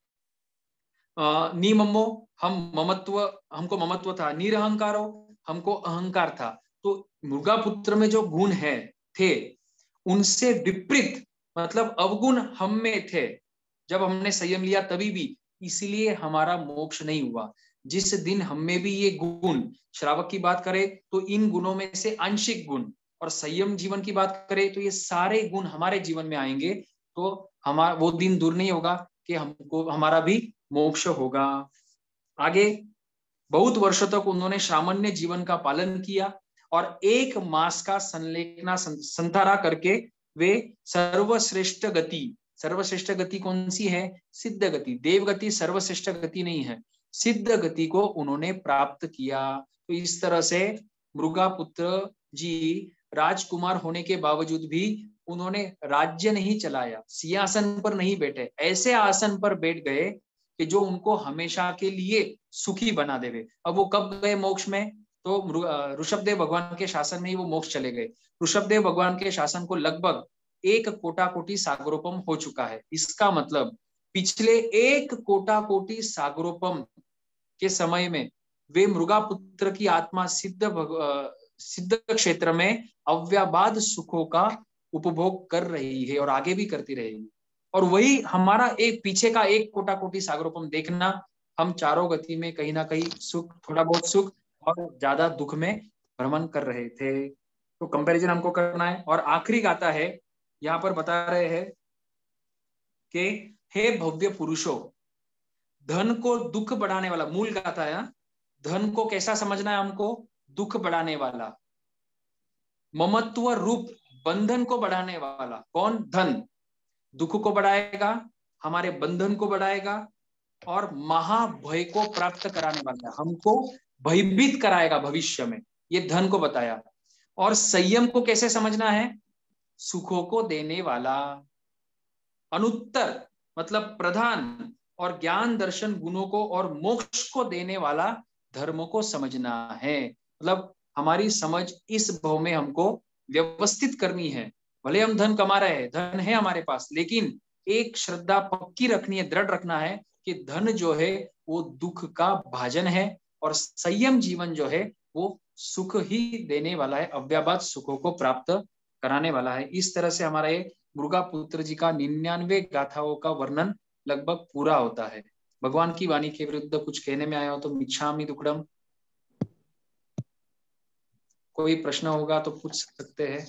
निममो, हम ममत्व, हमको ममत्व था। निरहंकारो, हमको अहंकार था। तो मृगापुत्र में जो गुण है थे उनसे विपरीत, मतलब अवगुण हम में थे जब हमने संयम लिया तभी भी, इसलिए हमारा मोक्ष नहीं हुआ। जिस दिन हम में भी ये गुण, श्रावक की बात करें तो इन गुणों में से आंशिक गुण, और संयम जीवन की बात करें तो ये सारे गुण हमारे जीवन में आएंगे, तो हमारा वो दिन दूर नहीं होगा कि हमको हमारा भी मोक्ष होगा। आगे, बहुत वर्षों तक उन्होंने सामान्य जीवन का पालन किया और एक मास का संलेखना संधारा करके वे सर्वश्रेष्ठ गति, सर्वश्रेष्ठ गति कौन सी है? सिद्ध गति। देव गति सर्वश्रेष्ठ गति नहीं है, सिद्ध गति को उन्होंने प्राप्त किया। तो इस तरह से मृगापुत्र जी राजकुमार होने के बावजूद भी उन्होंने राज्य नहीं चलाया, सिंहासन पर नहीं बैठे, ऐसे आसन पर बैठ गए कि जो उनको हमेशा के लिए सुखी बना देवे। अब वो कब गए मोक्ष में? तो ऋषभदेव भगवान के शासन में ही वो मोक्ष चले गए। ऋषभदेव भगवान के शासन को लगभग एक कोटा कोटि सागरोपम हो चुका है। इसका मतलब पिछले एक कोटा कोटि सागरोपम के समय में वे मृगापुत्र की आत्मा सिद्ध सिद्ध क्षेत्र में अव्याबाद सुखों का उपभोग कर रही है और आगे भी करती रहेगी। और वही हमारा एक पीछे का एक कोटा कोटि सागरोपम देखना, हम चारों गति में कहीं ना कहीं सुख, थोड़ा बहुत सुख और ज्यादा दुख में भ्रमण कर रहे थे। तो कंपैरिजन हमको करना है। और आखिरी गाथा है, यहाँ पर बता रहे हैं कि हे भव्य पुरुषों, धन को दुख बढ़ाने वाला, मूल गाथा है, धन को कैसा समझना है हमको, दुख बढ़ाने वाला, ममत्व रूप बंधन को बढ़ाने वाला। कौन? धन दुख को बढ़ाएगा, हमारे बंधन को बढ़ाएगा और महाभय को प्राप्त कराने वाला है, हमको भयभीत कराएगा भविष्य में, ये धन को बताया। और संयम को कैसे समझना है? सुखों को देने वाला, अनुत्तर मतलब प्रधान और ज्ञान दर्शन गुणों को और मोक्ष को देने वाला धर्म को समझना है। मतलब हमारी समझ इस भाव में हमको व्यवस्थित करनी है। भले हम धन कमा रहे हैं, धन है हमारे पास, लेकिन एक श्रद्धा पक्की रखनी है, दृढ़ रखना है कि धन जो है वो दुख का भाजन है और संयम जीवन जो है वो सुख ही देने वाला है, अव्याबाद सुखों को प्राप्त कराने वाला है। इस तरह से हमारा ये मुरुगापुत्र जी का निन्यानवे गाथाओं का वर्णन लगभग पूरा होता है। भगवान की वाणी के विरुद्ध कुछ कहने में आया हो तो मिच्छामि दुक्कडम। कोई प्रश्न होगा तो पूछ सकते हैं।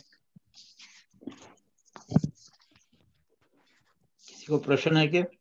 किसी को प्रश्न है क्या?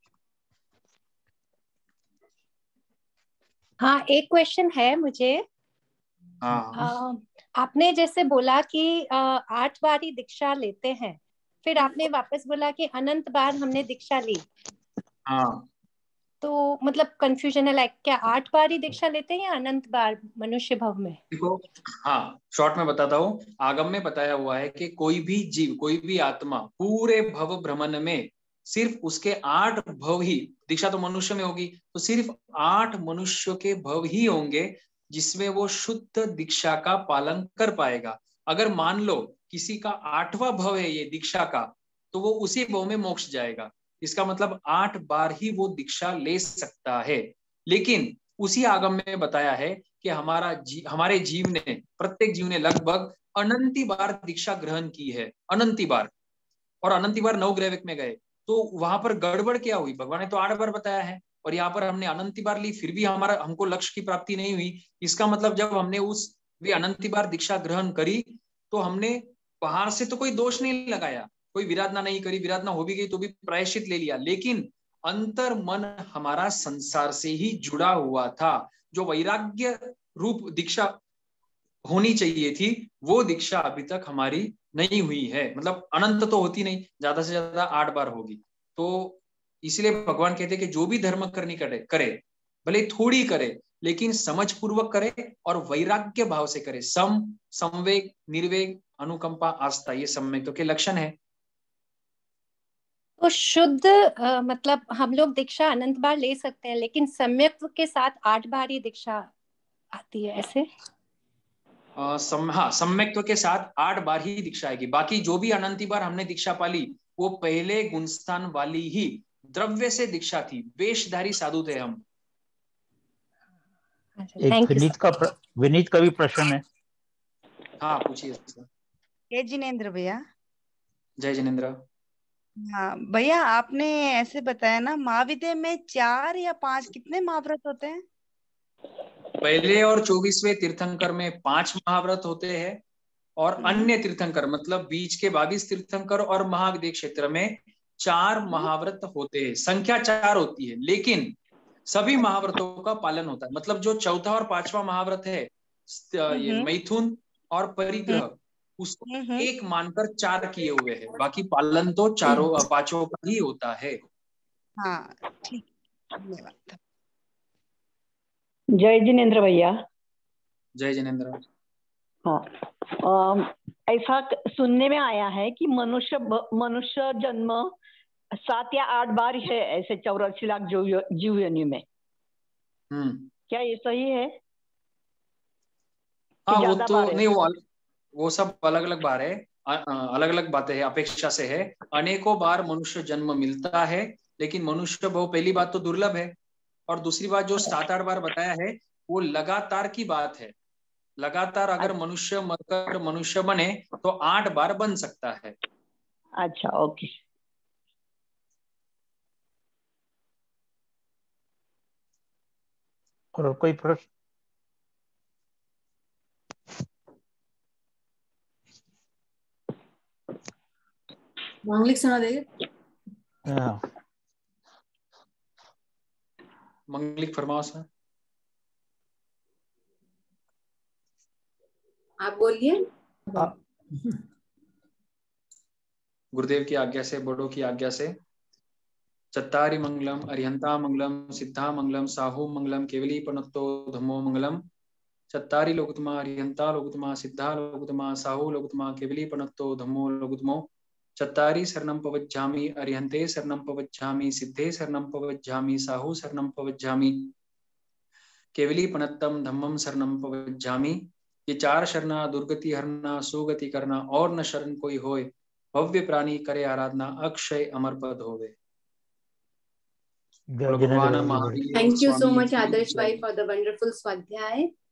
हाँ, एक क्वेश्चन है मुझे। हाँ। आ, आपने जैसे बोला कि आ, आठ बार ही दीक्षा लेते हैं, फिर आपने वापस बोला कि अनंत बार हमने दीक्षा ली। हाँ, तो मतलब कंफ्यूजन है, लाइक क्या आठ बार ही दीक्षा लेते हैं या अनंत बार मनुष्य भव में? देखो, हाँ शॉर्ट में बताता हूँ। आगम में बताया हुआ है कि कोई भी जीव, कोई भी आत्मा पूरे भव भ्रमण में सिर्फ उसके आठ भव ही, दीक्षा तो मनुष्य में होगी तो सिर्फ आठ मनुष्य के भव ही होंगे जिसमें वो शुद्ध दीक्षा का पालन कर पाएगा। अगर मान लो किसी का आठवां भव है ये दीक्षा का, तो वो उसी भव में मोक्ष जाएगा। इसका मतलब आठ बार ही वो दीक्षा ले सकता है। लेकिन उसी आगम में बताया है कि हमारा जी, हमारे जीव ने, प्रत्येक जीव ने लगभग अनंती बार दीक्षा ग्रहण की है, अनंती बार। और अनंती बार नौ ग्रह में गए, तो वहां पर गड़बड़ क्या हुई? भगवान ने तो आठ बार बताया है और यहाँ पर हमने अनंती बार ली, फिर भी हमारा हमको लक्ष्य की प्राप्ति नहीं हुई। इसका मतलब जब हमने उस वे अनंती बार दीक्षा ग्रहण करी तो हमने बाहर से तो कोई दोष नहीं लगाया, कोई विराधना नहीं करी, विराधना हो भी गई तो भी प्रायश्चित ले लिया, लेकिन अंतर मन हमारा संसार से ही जुड़ा हुआ था। जो वैराग्य रूप दीक्षा होनी चाहिए थी वो दीक्षा अभी तक हमारी नहीं हुई है। मतलब अनंत तो होती नहीं, ज्यादा से ज्यादा आठ बार होगी। तो इसलिए भगवान कहते कि जो भी धर्म करनी करे करे भले थोड़ी करे, लेकिन समझ पूर्वक करे और वैराग्य भाव से करे। सम, संवेग, निर्वेग, अनुकंपा, आस्था, ये सम्यक के लक्षण है। तो शुद्ध आ, मतलब हम लोग दीक्षा अनंत बार ले सकते हैं, लेकिन सम्यक के साथ आठ बार ही दीक्षा आती है, ऐसे? आ, सम, हाँ, सम्यक्त्व के साथ आठ बार ही दीक्षा आएगी। बाकी जो भी अनंती बार हमने दीक्षा पाली वो पहले गुणस्थान वाली ही द्रव्य से दीक्षा थी, वेशधारी साधु थे हम। एक विनीत का प्र, विनीत का भी प्रश्न है। हाँ पूछिए। जय जिनेंद्र भैया। जय जिनेंद्र। हाँ भैया, आपने ऐसे बताया ना, महाविद्या में चार या पांच, कितने महाव्रत होते हैं? पहले और चौबीसवें तीर्थंकर में पांच महाव्रत होते हैं और अन्य तीर्थंकर मतलब बीच के बाईस तीर्थंकर और महाविद्या क्षेत्र में चार महाव्रत होते हैं। संख्या चार होती है लेकिन सभी महाव्रतों का पालन होता है। मतलब जो चौथा और पांचवा महाव्रत है, ये मैथुन और परिग्रह, उसको एक मानकर चार किए हुए हैं, बाकी पालन तो चारों पांचों का ही होता है। हाँ ठीक, धन्यवाद। जय जिनेंद्र भैया। जय जिनेंद्र। हाँ, ऐसा सुनने में आया है कि मनुष्य मनुष्य जन्म सात या आठ बार है ऐसे चौरासी लाख जीव योनि में। हम्म, क्या ये सही है? हाँ वो तो नहीं, वो वो सब अलग अलग बार है, अलग अलग बातें है, अपेक्षा से है। अनेकों बार मनुष्य जन्म मिलता है, लेकिन मनुष्य बहु पहली बात तो दुर्लभ है, और दूसरी बात जो सात आठ बार बताया है वो लगातार की बात है। लगातार अगर मनुष्य मरकर मनुष्य बने तो आठ बार बन सकता है। अच्छा ओके। और कोई प्रश्न? मांगलिक सुना देंगे? हाँ, मंगलिक फरमाओ सर। आप बोलिए। आ- गुरुदेव की आज्ञा से, बड़ों की आज्ञा से। चत्तारि मंगलम अरिहंता मंगलम सिद्धा मंगलम साहू मंगलम केवली पनत्तो धम्मो मंगलम। चत्तारि लोकुतमा अरिहंता लोकुतमा सिद्धा लोकुतमा साहू लोकुतमा केवली पनत्तो धम्मो लोकुतमो। चत्तारि शरणं पवज्जामि अरिहंते शरणं पवज्जामि सिद्धे शरणं पवज्जामि साहू शरणं पवज्जामि केवली पनत्तम धम्मम शरणं पवज्जामि। ये चार शरणा दुर्गति हरना सुगति करना और न शरण कोई होए। भव्य प्राणी करे आराधना अक्षय अमर पद होवे। जय जिनेंद्र भगवान जी, बड़े Mahavir Thank you so Swami much, की Adarsh जय। bhai, for the wonderful swadhyay.